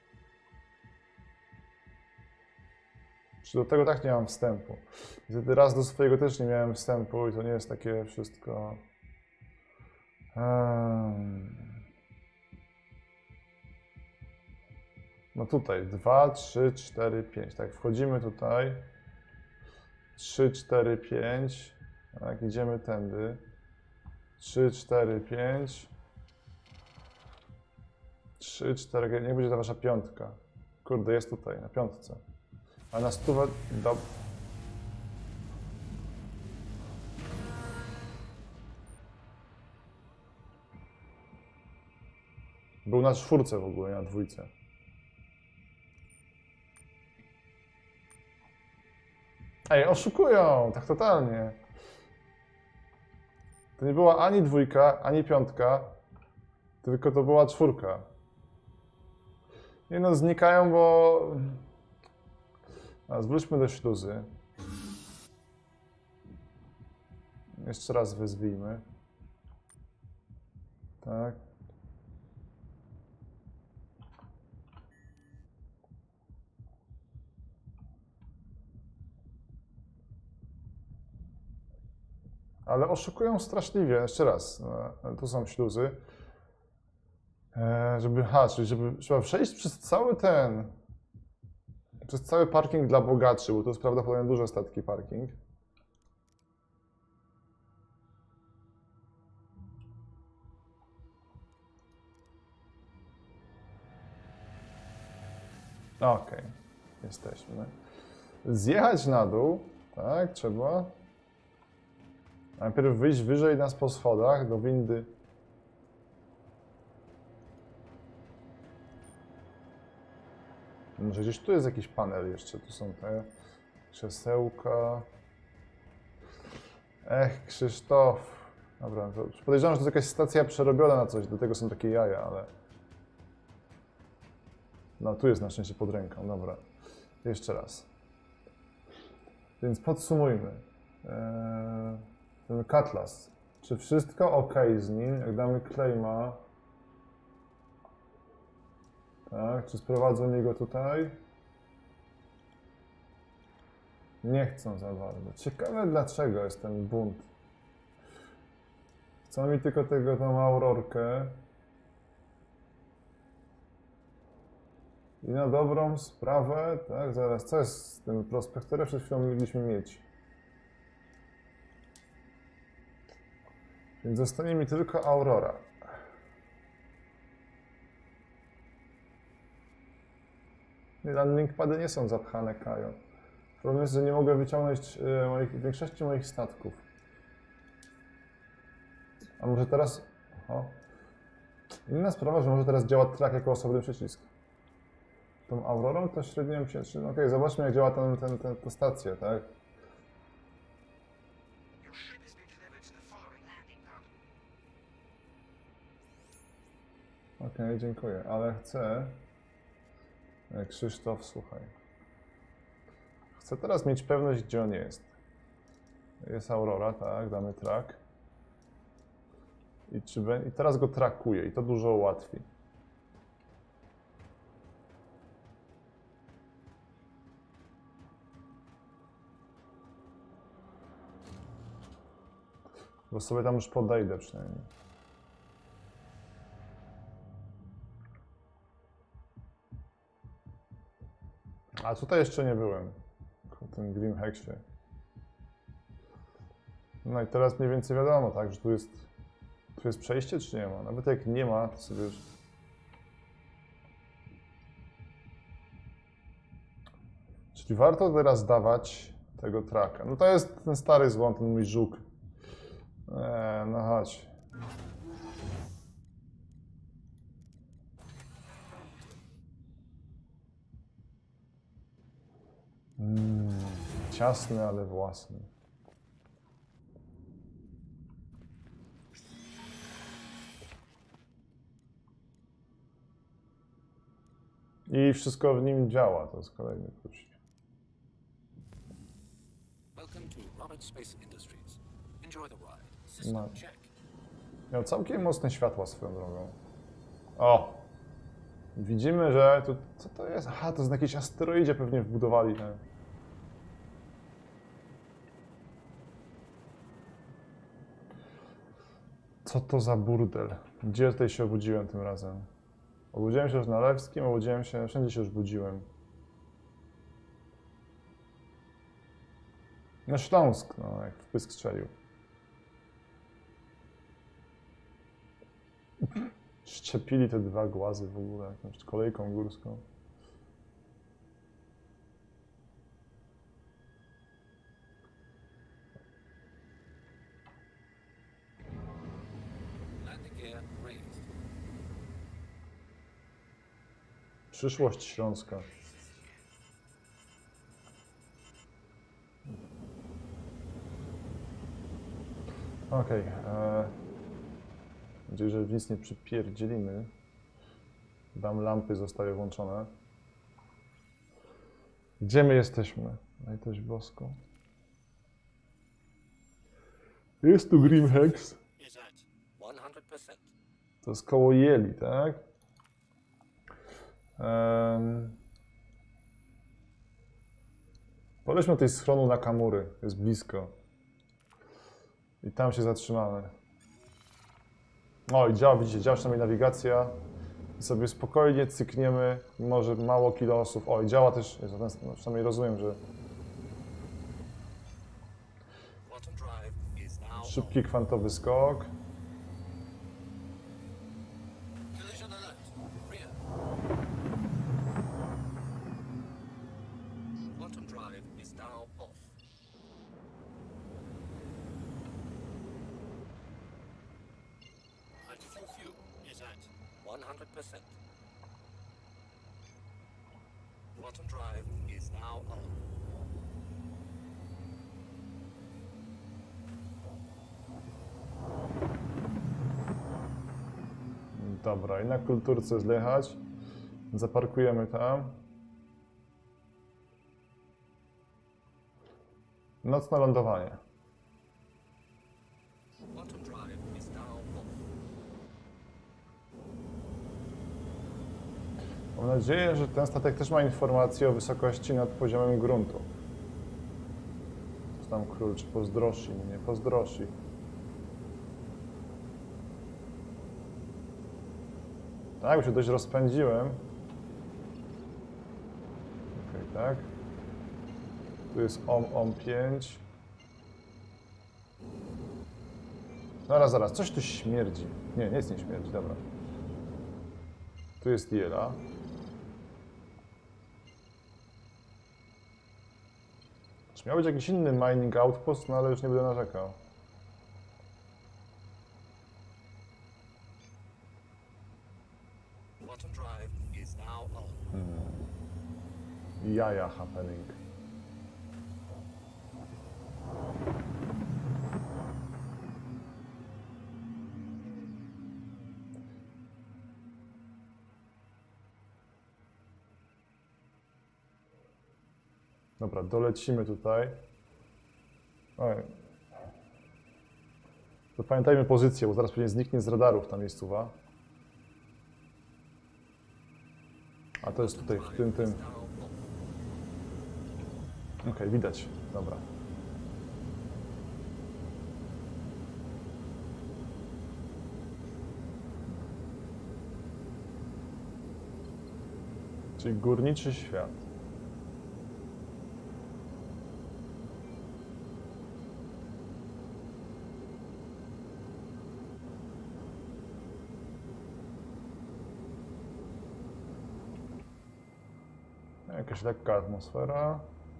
Czy do tego tak nie mam wstępu? Wtedy raz do swojego też nie miałem wstępu i to nie jest takie wszystko... No tutaj, 2, 3, 4, 5. Tak, wchodzimy tutaj. 3, 4, 5. Tak, idziemy tędy. 3, 4, 5. 3, 4, niech będzie ta wasza 5. Kurde, jest tutaj, na 5. A na 100... Był na 4 w ogóle, na 2. Ej, oszukują, tak totalnie. To nie była ani 2, ani 5. Tylko to była 4. Nie no, znikają, bo... A, zwróćmy do śluzy. Jeszcze raz wyzwijmy. Tak. Ale oszukują straszliwie. Jeszcze raz. Tu są śluzy. Czyli trzeba przejść przez cały przez cały parking dla bogaczy, bo to jest prawdopodobnie duży statki parking. Okej, jesteśmy. Zjechać na dół, tak, trzeba. Najpierw wyjść wyżej nas po schodach do windy. Może gdzieś tu jest jakiś panel jeszcze, tu są te krzesełka. Ech, Krzysztof. Dobra, to podejrzewam, że to jest jakaś stacja przerobiona na coś, do tego są takie jaja, ale... No, tu jest na szczęście pod ręką, dobra. Jeszcze raz. Więc podsumujmy. Ten Cutlass. Czy wszystko ok z nim? Jak damy claima. Tak, czy sprowadzą niego tutaj? Nie chcą za bardzo. Ciekawe dlaczego jest ten bunt. Chcą mi tylko tą Aurorkę. I na dobrą sprawę, tak, zaraz, co jest z tym prospektorem, przed chwilą mieliśmy mieć. Więc zostanie mi tylko Aurora. Landingpady nie są zapchane kają. Problem jest, że nie mogę wyciągnąć większości moich statków. A może teraz... O. Inna sprawa, że może teraz działa track jako osobny przycisk. Tą Aurorą to średnio się... Okej, zobaczmy jak działa ta stacja, tak? Okej, dziękuję, ale chcę... Krzysztof, słuchaj. Chcę teraz mieć pewność, gdzie on jest. Jest Aurora, tak, damy track. I teraz go trakuję i to dużo ułatwi. Bo sobie tam już podejdę przynajmniej. A tutaj jeszcze nie byłem. W tym Grim Hexie. No i teraz mniej więcej wiadomo, tak, że tu jest przejście, czy nie ma? Nawet jak nie ma, to sobie już... Czyli warto teraz dawać tego tracka. No to jest ten stary złom, ten mój żuk. No chodź. Ciasny, ale własny. I wszystko w nim działa, to jest kolejny klucz. Welcome to Roberts Space Industries. Enjoy the ride. System No. check. Miał całkiem mocne światła swoją drogą. O! Widzimy, że tu... Co to jest? Aha, to jest na jakiejś asteroidzie pewnie wbudowali ten... Co to za burdel? Gdzie tutaj się obudziłem tym razem? Obudziłem się już na Lewskim, obudziłem się... Wszędzie się już budziłem. No Śląsk, no jak w pysk strzelił. Szczepili te dwa głazy w ogóle, jakąś kolejką górską. Landing gear raised. Przyszłość Śląska. Okej. nadzieję, że w nic nie przypierdzielimy. Dam lampy, zostały włączone. Gdzie my jesteśmy? Na litość boską. Jest tu Grimhex. Is at 100%. To jest koło Jeli, tak? Polećmy do tej schronu Nakamury. Jest blisko. I tam się zatrzymamy. O, i działa, widzicie, działa przynajmniej nawigacja. I sobie spokojnie cykniemy, może mało kilosów. O, i działa też, no, przynajmniej rozumiem, że Quantum drive is now szybki kwantowy skok. collision alert. Rear. Quantum drive is now off. Hydrogen fuel is at 100%. Quantum drive is now on. Dobra, i na kulturce zjechać. Zaparkujemy tam. Nocne lądowanie. Quantum drive is now off. Mam nadzieję, że ten statek też ma informacje o wysokości nad poziomem gruntu. Co tam król, czy pozdrosi mnie? Pozdrosi. Tak, bo się dość rozpędziłem. Okej, tak. Tu jest OM 5. Zaraz, coś tu śmierdzi. Nie, nic nie śmierdzi, dobra. Tu jest Jela. Czy miał być jakiś inny mining outpost, no ale już nie będę narzekał. Quantum drive is now on. Jaja happening. Dobra, dolecimy tutaj. Oj. Zapamiętajmy pozycję, bo zaraz pewnie zniknie z radarów ta miejscowa. A to jest tutaj, w tym. Okej, widać. Dobra. Czyli górniczy świat. Jakaś lekka atmosfera.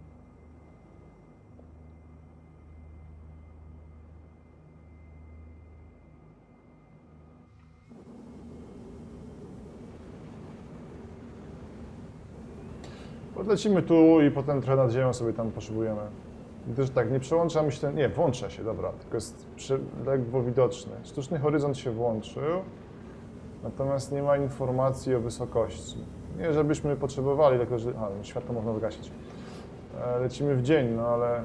Podlecimy tu i potem trochę nad ziemią sobie tam poszybujemy. Gdyż tak, nie przełącza mi się ten... Nie, włącza się, dobra, tylko jest ledwo widoczny. Sztuczny horyzont się włączył, natomiast nie ma informacji o wysokości. Nie, żebyśmy potrzebowali, tylko że... no, światło można wygasić. Lecimy w dzień, no ale...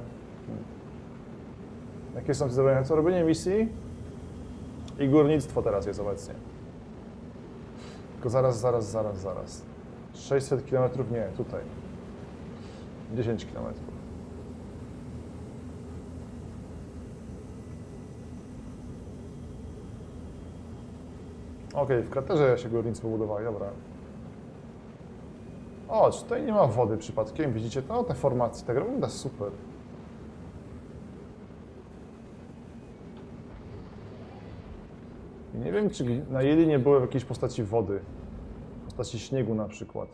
Jakie są te zadania? Co? Robienie misji i górnictwo teraz jest obecnie. Tylko zaraz. 600 km? Nie, tutaj. 10 km. Okej, w kraterze się górnictwo budowali, dobra. O, czy tutaj nie ma wody przypadkiem? Widzicie to? Te formacje, tak wygląda super. I nie wiem, czy na Jeli nie było w jakiejś postaci wody. W postaci śniegu na przykład.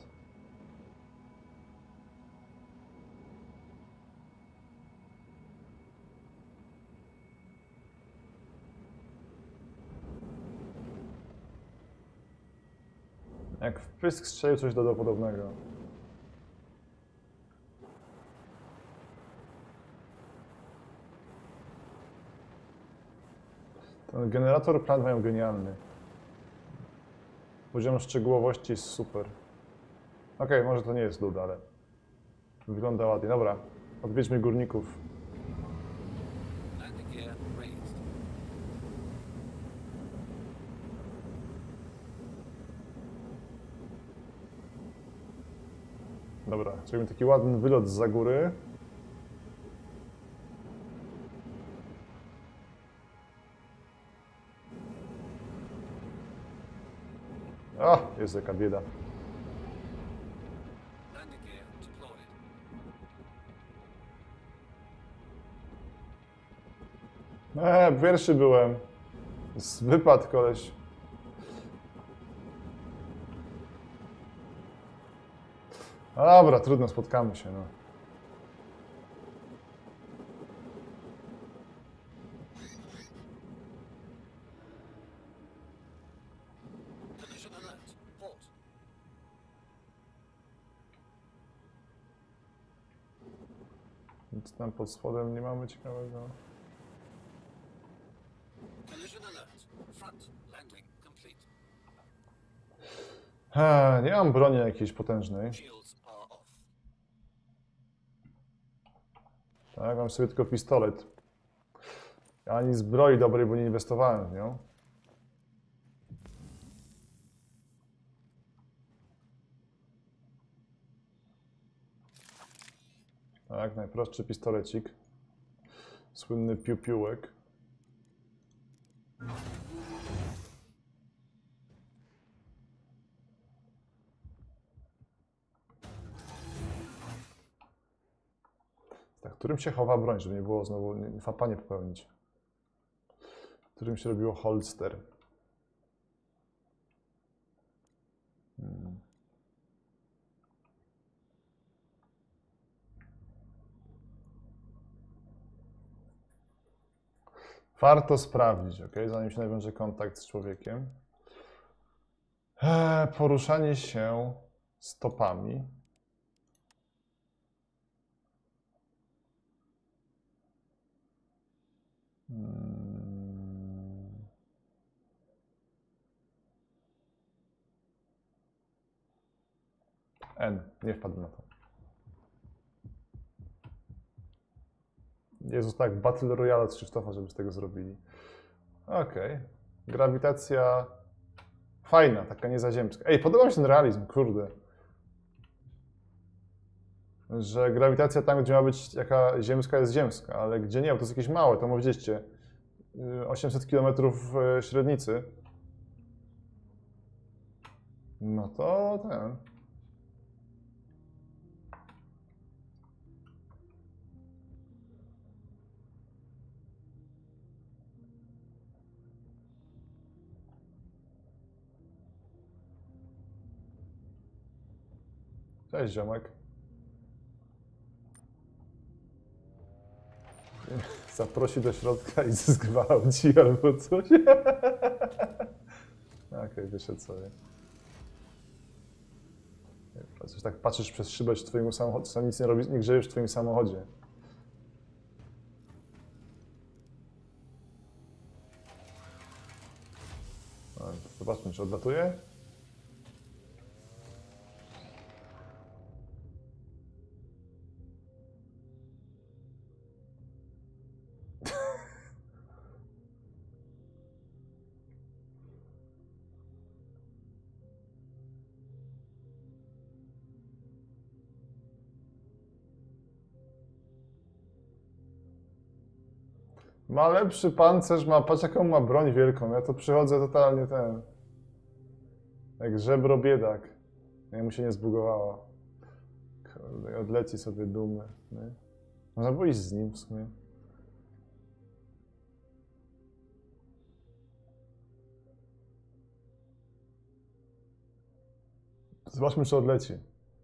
Jak w pysk strzelił coś do podobnego. Ten generator plan mają genialny. Poziom szczegółowości jest super. Okej, może to nie jest lód, ale wygląda ładnie. Dobra, odwiedźmy górników. Landing gear raised. Dobra, zrobimy taki ładny wylot zza góry. O, jest jaka bieda. Landing gear deployed. Pierwszy byłem. Wypadł koleś. Dobra, trudno, spotkamy się, no. Collision alert. Port. Nic tam pod spodem nie mamy ciekawego. Collision alert. Front. Landing complete. Nie mam broni jakiejś potężnej. Shields are off. Tak, mam sobie tylko pistolet. Ani zbroi dobrej, bo nie inwestowałem w nią. Tak, najprostszy pistolecik. Słynny piu-piułek. Tak, którym się chowa broń, żeby nie było znowu fapa nie popełnić. Którym się robiło holster. Warto sprawdzić, ok? Zanim się nawiąże kontakt z człowiekiem. Poruszanie się stopami. Nie wpadł na to. Jezus, tak, Battle Royale od Krzysztofa, żeby z tego zrobili. Okej. Grawitacja fajna, taka niezaziemska. Ej, podoba mi się ten realizm, kurde. Że grawitacja tam, gdzie ma być jaka ziemska, jest ziemska, ale gdzie nie, bo to jest jakieś małe, to mówiliście. 800 km średnicy. No to ten. Cześć, ziomek. Zaprosi do środka i zgwałci albo coś. Okej, wyszedł sobie. Tak patrzysz przez szybę w twoim samochodzie, sam nic nie robisz, nie grzejesz w twoim samochodzie. Zobaczmy, czy odlatuje. Ma lepszy pancerz, patrz jaką ma broń wielką. Ja to przychodzę totalnie ten. Jak żebro biedak. Nie, mu się nie zbugowało. Kurde, odleci sobie dumny. Nie? Można było iść z nim w sumie. Zobaczmy, czy odleci.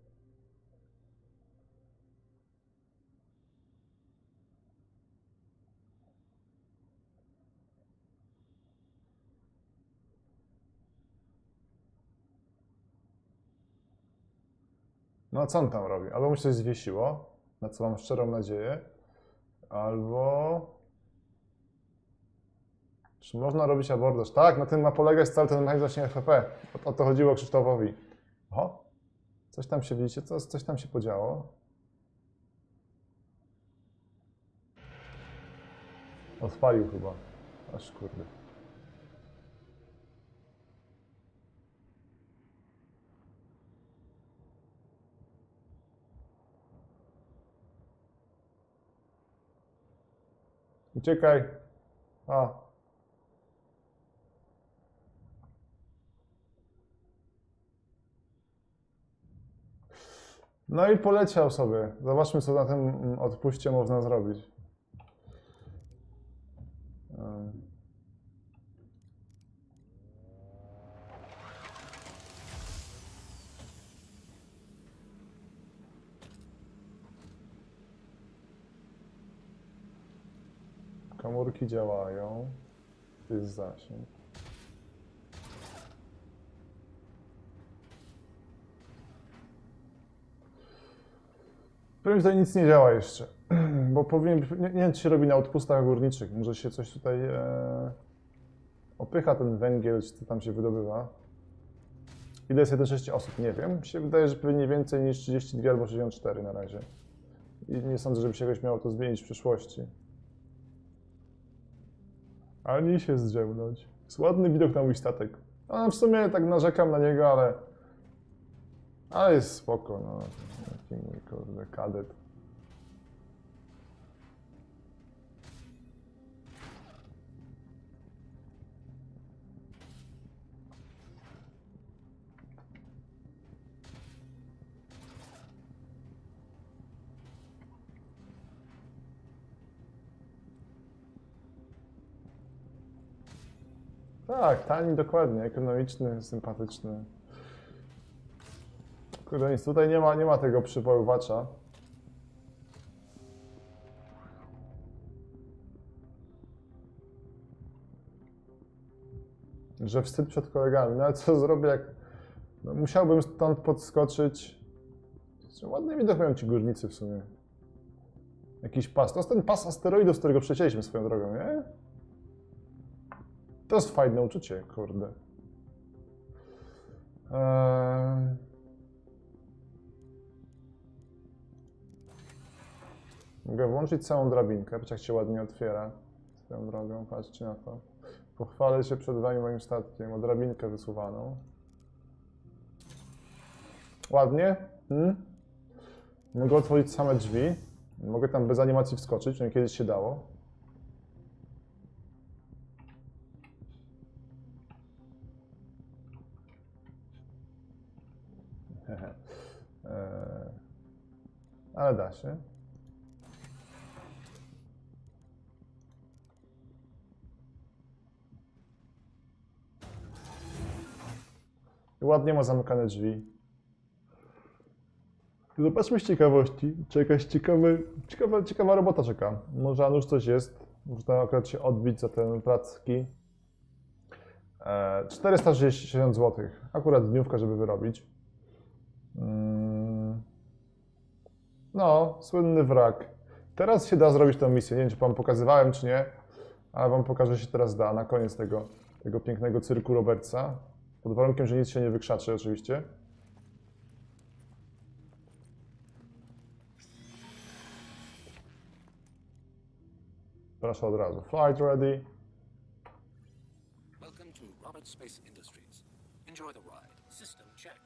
No co on tam robi? Albo mu się coś zwiesiło, na co mam szczerą nadzieję, albo... Czy można robić abordaż? Tak, na tym ma polegać cały ten mechanizm właśnie FFP. O to chodziło Krzysztofowi. Oho, coś tam się, widzicie, coś tam się podziało. Odpalił chyba. Aż kurde. Uciekaj. A. No i poleciał sobie. Zobaczmy, co na tym odpuście można zrobić. Komórki działają. To jest zasięg. Powiem, że tutaj nic nie działa jeszcze, bo powinien, nie wiem, czy się robi na odpustach górniczych. Może się coś tutaj opycha ten węgiel, czy co tam się wydobywa. Ile jest 1,6 osób? Nie wiem. Mi się wydaje, że pewnie więcej niż 32 albo 64 na razie. I nie sądzę, żeby się jakoś miało to zmienić w przyszłości. Ani się zdrzemnąć. Jest ładny widok na mój statek. No, w sumie tak narzekam na niego, ale jest spoko, no. Taki mój, kurde, kadet. Tak, tani, dokładnie, ekonomiczny, sympatyczny. Kurde, nic, tutaj nie ma tego przywoływacza. Że wstyd przed kolegami. No ale co zrobię, jak... No, musiałbym stąd podskoczyć. Ładny widok mają ci górnicy w sumie. Jakiś pas. To jest ten pas asteroidów, z którego przecięliśmy swoją drogą, nie? To jest fajne uczucie, kurde. Mogę włączyć całą drabinkę, patrz jak się ładnie otwiera. Swoją drogą, patrzcie na to. Pochwalę się przed wami moim statkiem o drabinkę wysuwaną. Ładnie. Mogę otworzyć same drzwi. Mogę tam bez animacji wskoczyć, przynajmniej kiedyś się dało. Ale da się. I ładnie ma zamykane drzwi. Zobaczmy z ciekawości, czy jakaś ciekawa robota czeka. Może a nuż coś jest. Można akurat się odbić za te placki. 460 zł. Akurat dniówka, żeby wyrobić. No, słynny wrak. Teraz się da zrobić tę misję. Nie wiem, czy wam pokazywałem, czy nie, ale wam pokażę, że się teraz da na koniec tego pięknego cyrku Robertsa. Pod warunkiem, że nic się nie wykrzaczy, oczywiście. Proszę od razu. Flight ready. Welcome to Roberts Space Industries. Enjoy the ride. System check.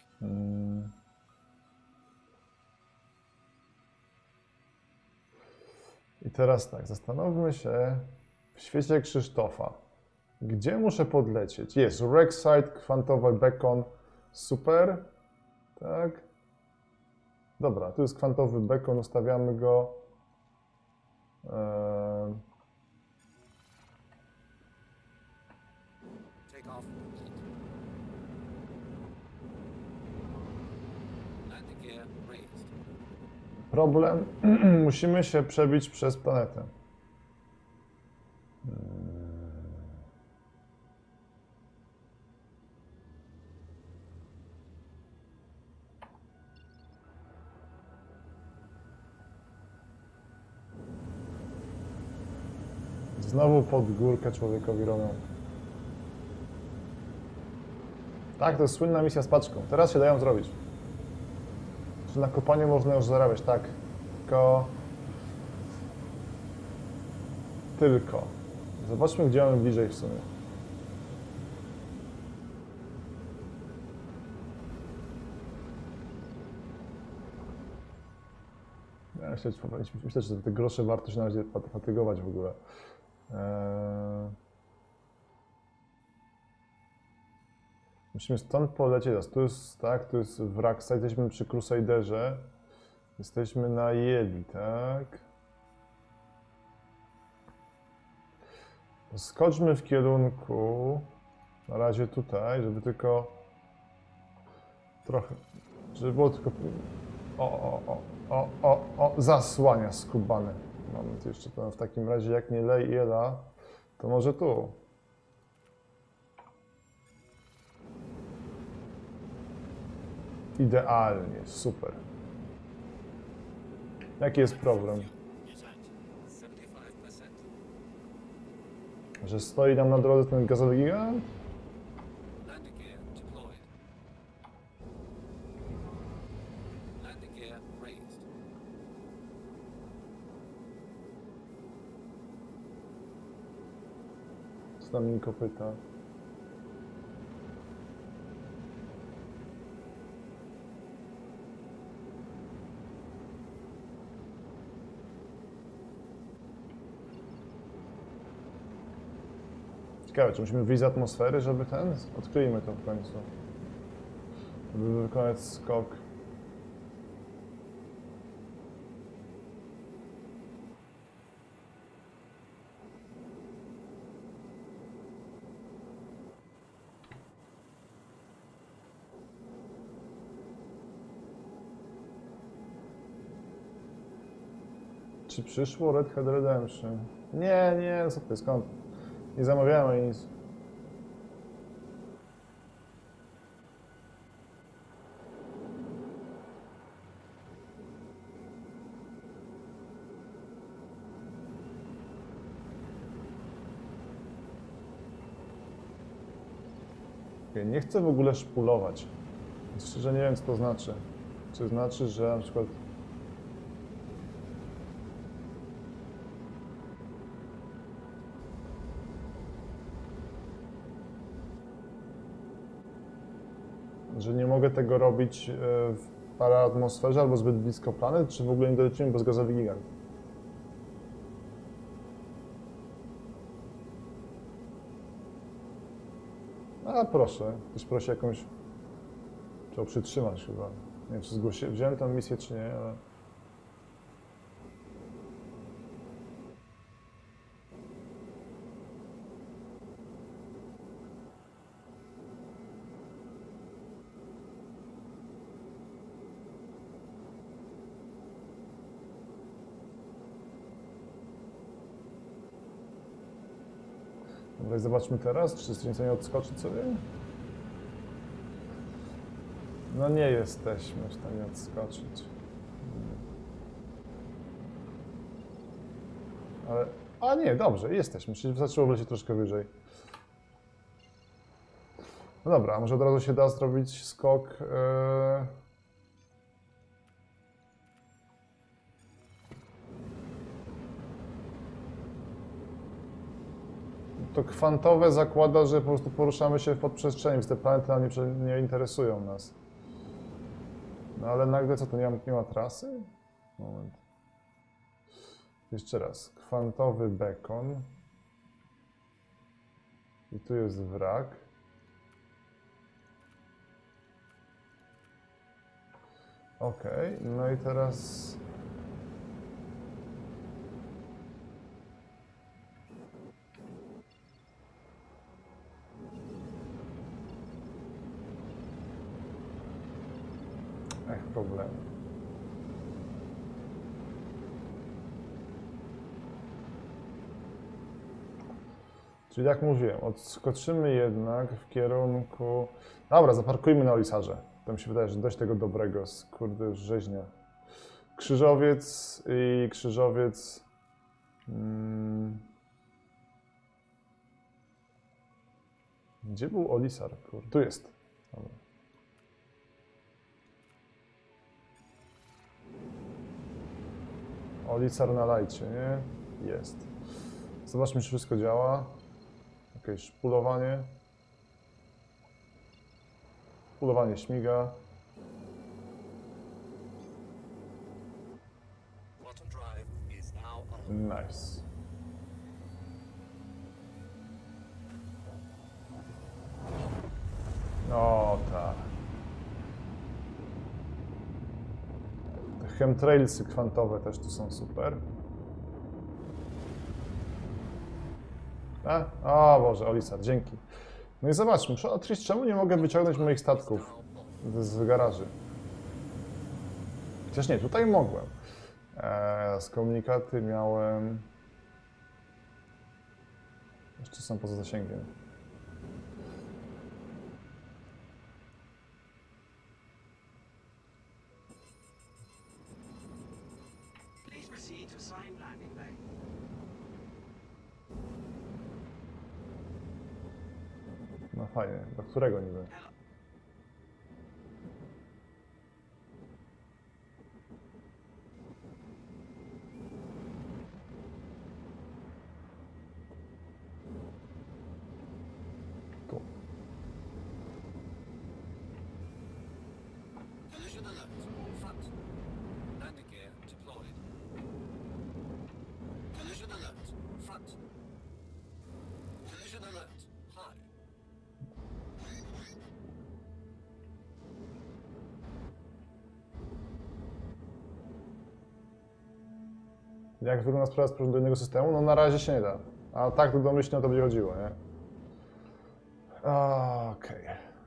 I teraz tak, zastanówmy się w świecie Krzysztofa. Gdzie muszę podlecieć? Jest Rexite, kwantowy beacon. Super. Tak. Dobra, tu jest kwantowy beacon, ustawiamy go. Take off. Landing gear raised. Problem. Musimy się przebić przez planetę. Znowu pod górkę człowiekowi robią. Tak, to jest słynna misja z paczką. Teraz się dają zrobić. Że na kopaniu można już zarabiać, tak. Tylko. Zobaczmy, gdzie mamy bliżej w sumie. Ja myślę, że te grosze warto się na razie fatygować w ogóle. Musimy stąd polecieć. Teraz tu jest, tak, tu jest wrak. Jesteśmy przy Crusaderze. Jesteśmy na Jedi, tak? Skoczmy w kierunku, na razie tutaj, żeby tylko trochę, żeby było tylko, zasłania skubany. Moment, jeszcze to w takim razie, jak nie lej Jela, to może tu. Idealnie, super. Jaki jest problem? 75%. Że stoi nam na drodze ten gazowy gigant? Landing gear deployed. Landing gear raised. Co tam Niko pyta? Ciekawe, czy musimy wyjść z atmosfery, żeby ten? Odkryjmy to w końcu. Żeby wykonać skok. Czy przyszło Red Dead Redemption? Nie, co ty, skąd? Nie zamawiamy nic. Nie chcę w ogóle szpulować. Szczerze nie wiem, co to znaczy. Czy znaczy, że na przykład że nie mogę tego robić w paraatmosferze albo zbyt blisko planet, czy w ogóle nie dolecimy bezgazowy gigant? A proszę, ktoś prosi jakąś... Trzeba przytrzymać chyba. Nie wiem, czy wziąłem tę misję, czy nie, ale... Dobra, zobaczmy teraz, czy jesteśmy nie odskoczyć sobie? No nie jesteśmy w stanie odskoczyć. Ale... A nie, dobrze, jesteśmy, czyli wystarczyło wlecieć troszkę wyżej. No dobra, może od razu się da zrobić skok... To kwantowe zakłada, że po prostu poruszamy się w podprzestrzeni, więc te planety nam nie interesują nas. No ale nagle co, to nie ma trasy? Moment. Jeszcze raz. Kwantowy bekon. I tu jest wrak. Ok, no i teraz... Problem. Czyli jak mówiłem, odskoczymy jednak w kierunku... Dobra, zaparkujmy na Olisarze. To mi się wydaje, że dość tego dobrego, kurde, rzeźnia. Krzyżowiec i krzyżowiec... Gdzie był Olisar? Kur... Tu jest. Dobra. Olisar na lajcie, nie? Jest. Zobaczmy, czy wszystko działa. Jakieś szpulowanie. Szpulowanie śmiga. Quantum drive is now on. Nice. O tak. Te chemtrailsy kwantowe też tu są super. O Boże, Olisar, dzięki. No i zobaczmy, Trish, czemu nie mogę wyciągnąć moich statków z garaży? Chociaż nie, tutaj mogłem. Z komunikaty miałem... Jeszcze są poza zasięgiem. Please proceed to assigned landing bay. No fajnie, do którego niby? Tu. Collision alert. Front. Landing gear deployed. Collision alert. Front. Collision alert. High. Jak wygląda sprawa z powrotem do innego systemu? No na razie się nie da. A tak to domyślnie o to będzie chodziło, nie? Okej.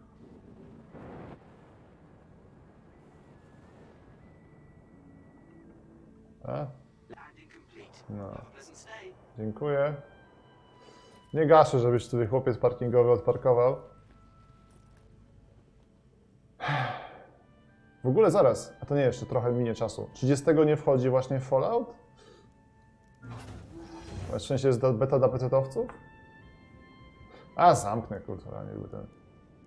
A? Landing complete. No. Have a pleasant stay. Dziękuję. Nie gaszę, żebyś tutaj chłopiec parkingowy odparkował. W ogóle zaraz, a to nie, jeszcze trochę minie czasu. 30 nie wchodzi właśnie w Fallout? Na szczęście jest beta dla PC-towców? A, zamknę, kurwa, nie lubię ten.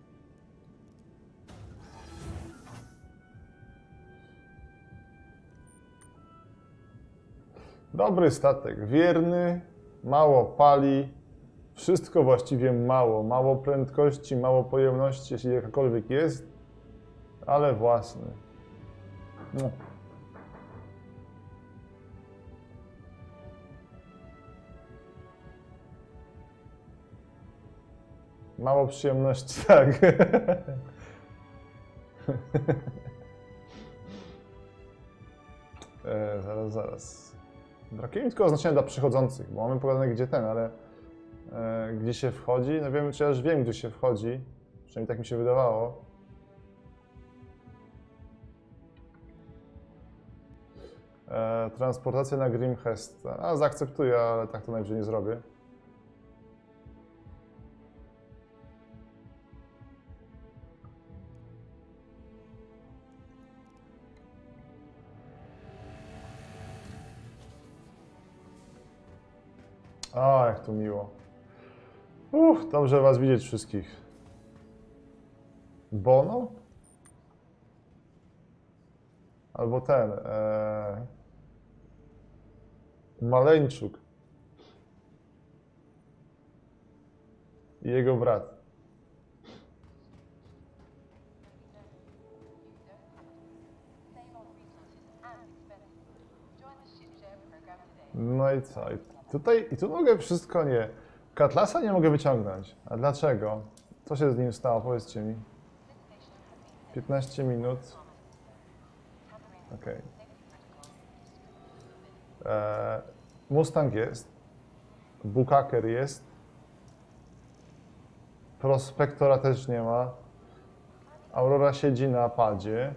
Dobry statek, wierny, mało pali, wszystko właściwie mało, mało prędkości, mało pojemności, jeśli jakakolwiek jest, ale własny. No. Mało przyjemności, tak. Zaraz. Brakuje mi tylko oznaczenia dla przychodzących, bo mamy pokazane gdzie ten, ale gdzie się wchodzi, no wiem, czy ja już wiem, gdzie się wchodzi, przynajmniej tak mi się wydawało. Transportacja na Grimhest. A, zaakceptuję, ale tak to najwyżej nie zrobię. O, jak tu miło. Dobrze was widzieć wszystkich. Bono? Albo ten, Maleńczuk. I jego brat. No i co? I tu mogę wszystko nie. Katlasa nie mogę wyciągnąć. A dlaczego? Co się z nim stało? Powiedzcie mi. 15 minut. Okej. Mustang jest. Bukaker jest. Prospektora też nie ma. Aurora siedzi na padzie.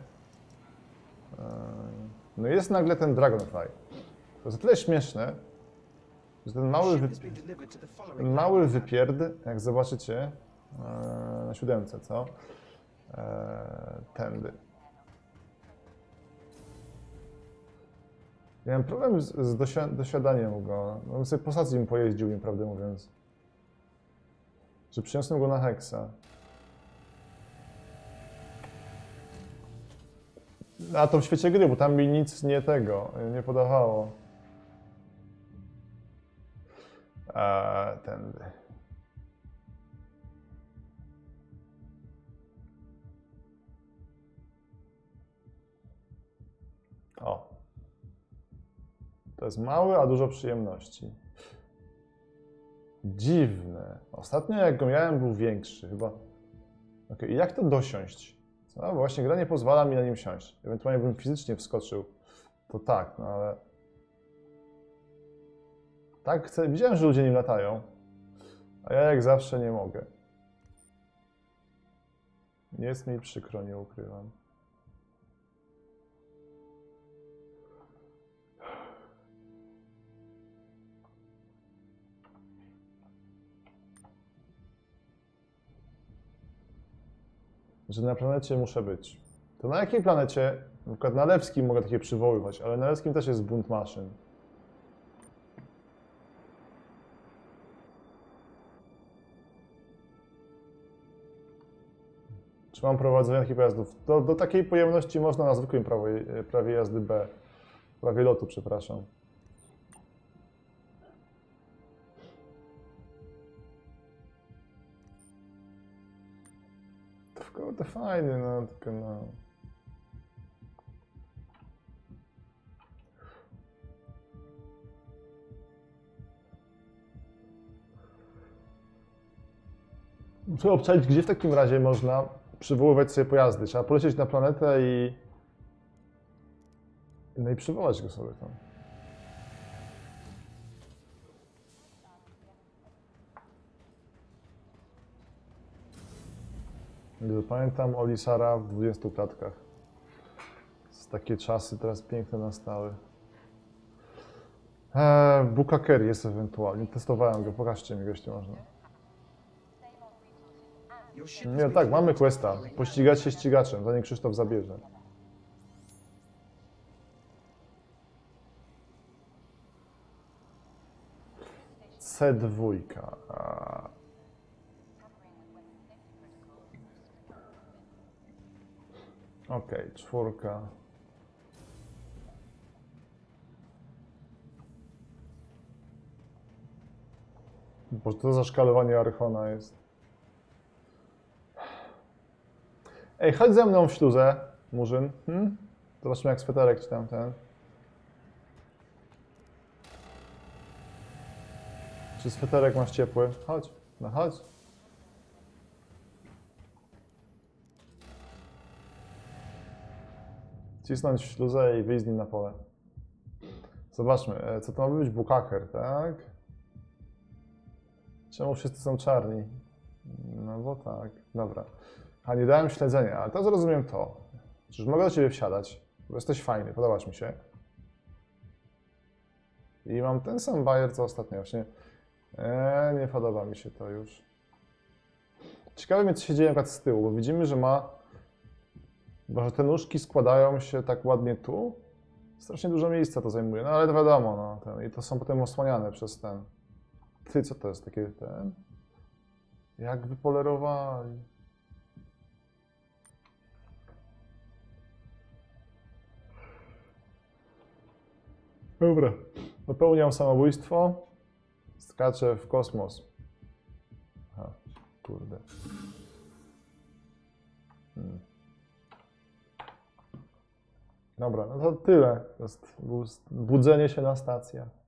No jest nagle ten Dragonfly. To jest o tyle śmieszne, że ten mały wypierd, jak zobaczycie na 7, co? Tędy. Miałem problem z dosiadaniem go. No, sobie po stacji bym pojeździł, prawdę mówiąc. Że przyniosłem go na Hexa. A to w świecie gry, bo tam mi nic nie nie podawało. Tędy. O. To jest mały, a dużo przyjemności. Dziwne. Ostatnio jak go miałem, był większy chyba. Ok, i jak to dosiąść? No właśnie, gra nie pozwala mi na nim siąść. Ewentualnie bym fizycznie wskoczył. To tak, no ale... Tak, chcę... Widziałem, że ludzie nim latają. A ja jak zawsze nie mogę. Jest mi przykro, nie ukrywam. Że na planecie muszę być. To na jakiej planecie? Na przykład na Lewskim mogę takie przywoływać, ale na Lewskim też jest bunt maszyn. Czy mam prowadzenie takich pojazdów? Do takiej pojemności można na zwykłym prawie jazdy B. Prawie lotu, przepraszam. To fajnie, no, tylko no. Muszę obczaić, gdzie w takim razie można przywoływać sobie pojazdy. Trzeba polecieć na planetę no i przywołać go sobie tam. Pamiętam Olisara w 20 klatkach. Takie czasy teraz piękne nastały. Bukakery jest ewentualnie. Testowałem go. Pokażcie mi go, jeśli można. Your ship Nie, has tak, reached mamy the questa. point. Pościgać się ścigaczem, zanim Krzysztof zabierze. C2. Okej, 4. Boże, to za szkalowanie Archona jest. Ej, chodź ze mną w śluzę, Murzyn. Zobaczmy, jak sweterek ci tam ten. Czy sweterek masz ciepły? Chodź, no chodź. Cisnąć w śluzę i wyjść z nim na pole. Zobaczmy, co to ma być? Bukaker, tak? Czemu wszyscy są czarni? No bo tak, dobra. A nie dałem śledzenia, ale to zrozumiem to. Czyż mogę do ciebie wsiadać? Bo jesteś fajny, podobasz mi się. I mam ten sam bajer, co ostatnio właśnie. Nie podoba mi się to już. Ciekawe mnie, co się dzieje na przykład z tyłu, bo widzimy, że że te nóżki składają się tak ładnie tu. Strasznie dużo miejsca to zajmuje, no ale to wiadomo, no, i to są potem osłaniane przez ten. Ty, co to jest takie ten? Jak wypolerowali. Dobra, popełniam samobójstwo. Skaczę w kosmos. Aha, kurde. Dobra, no to tyle. To jest budzenie się na stacjach.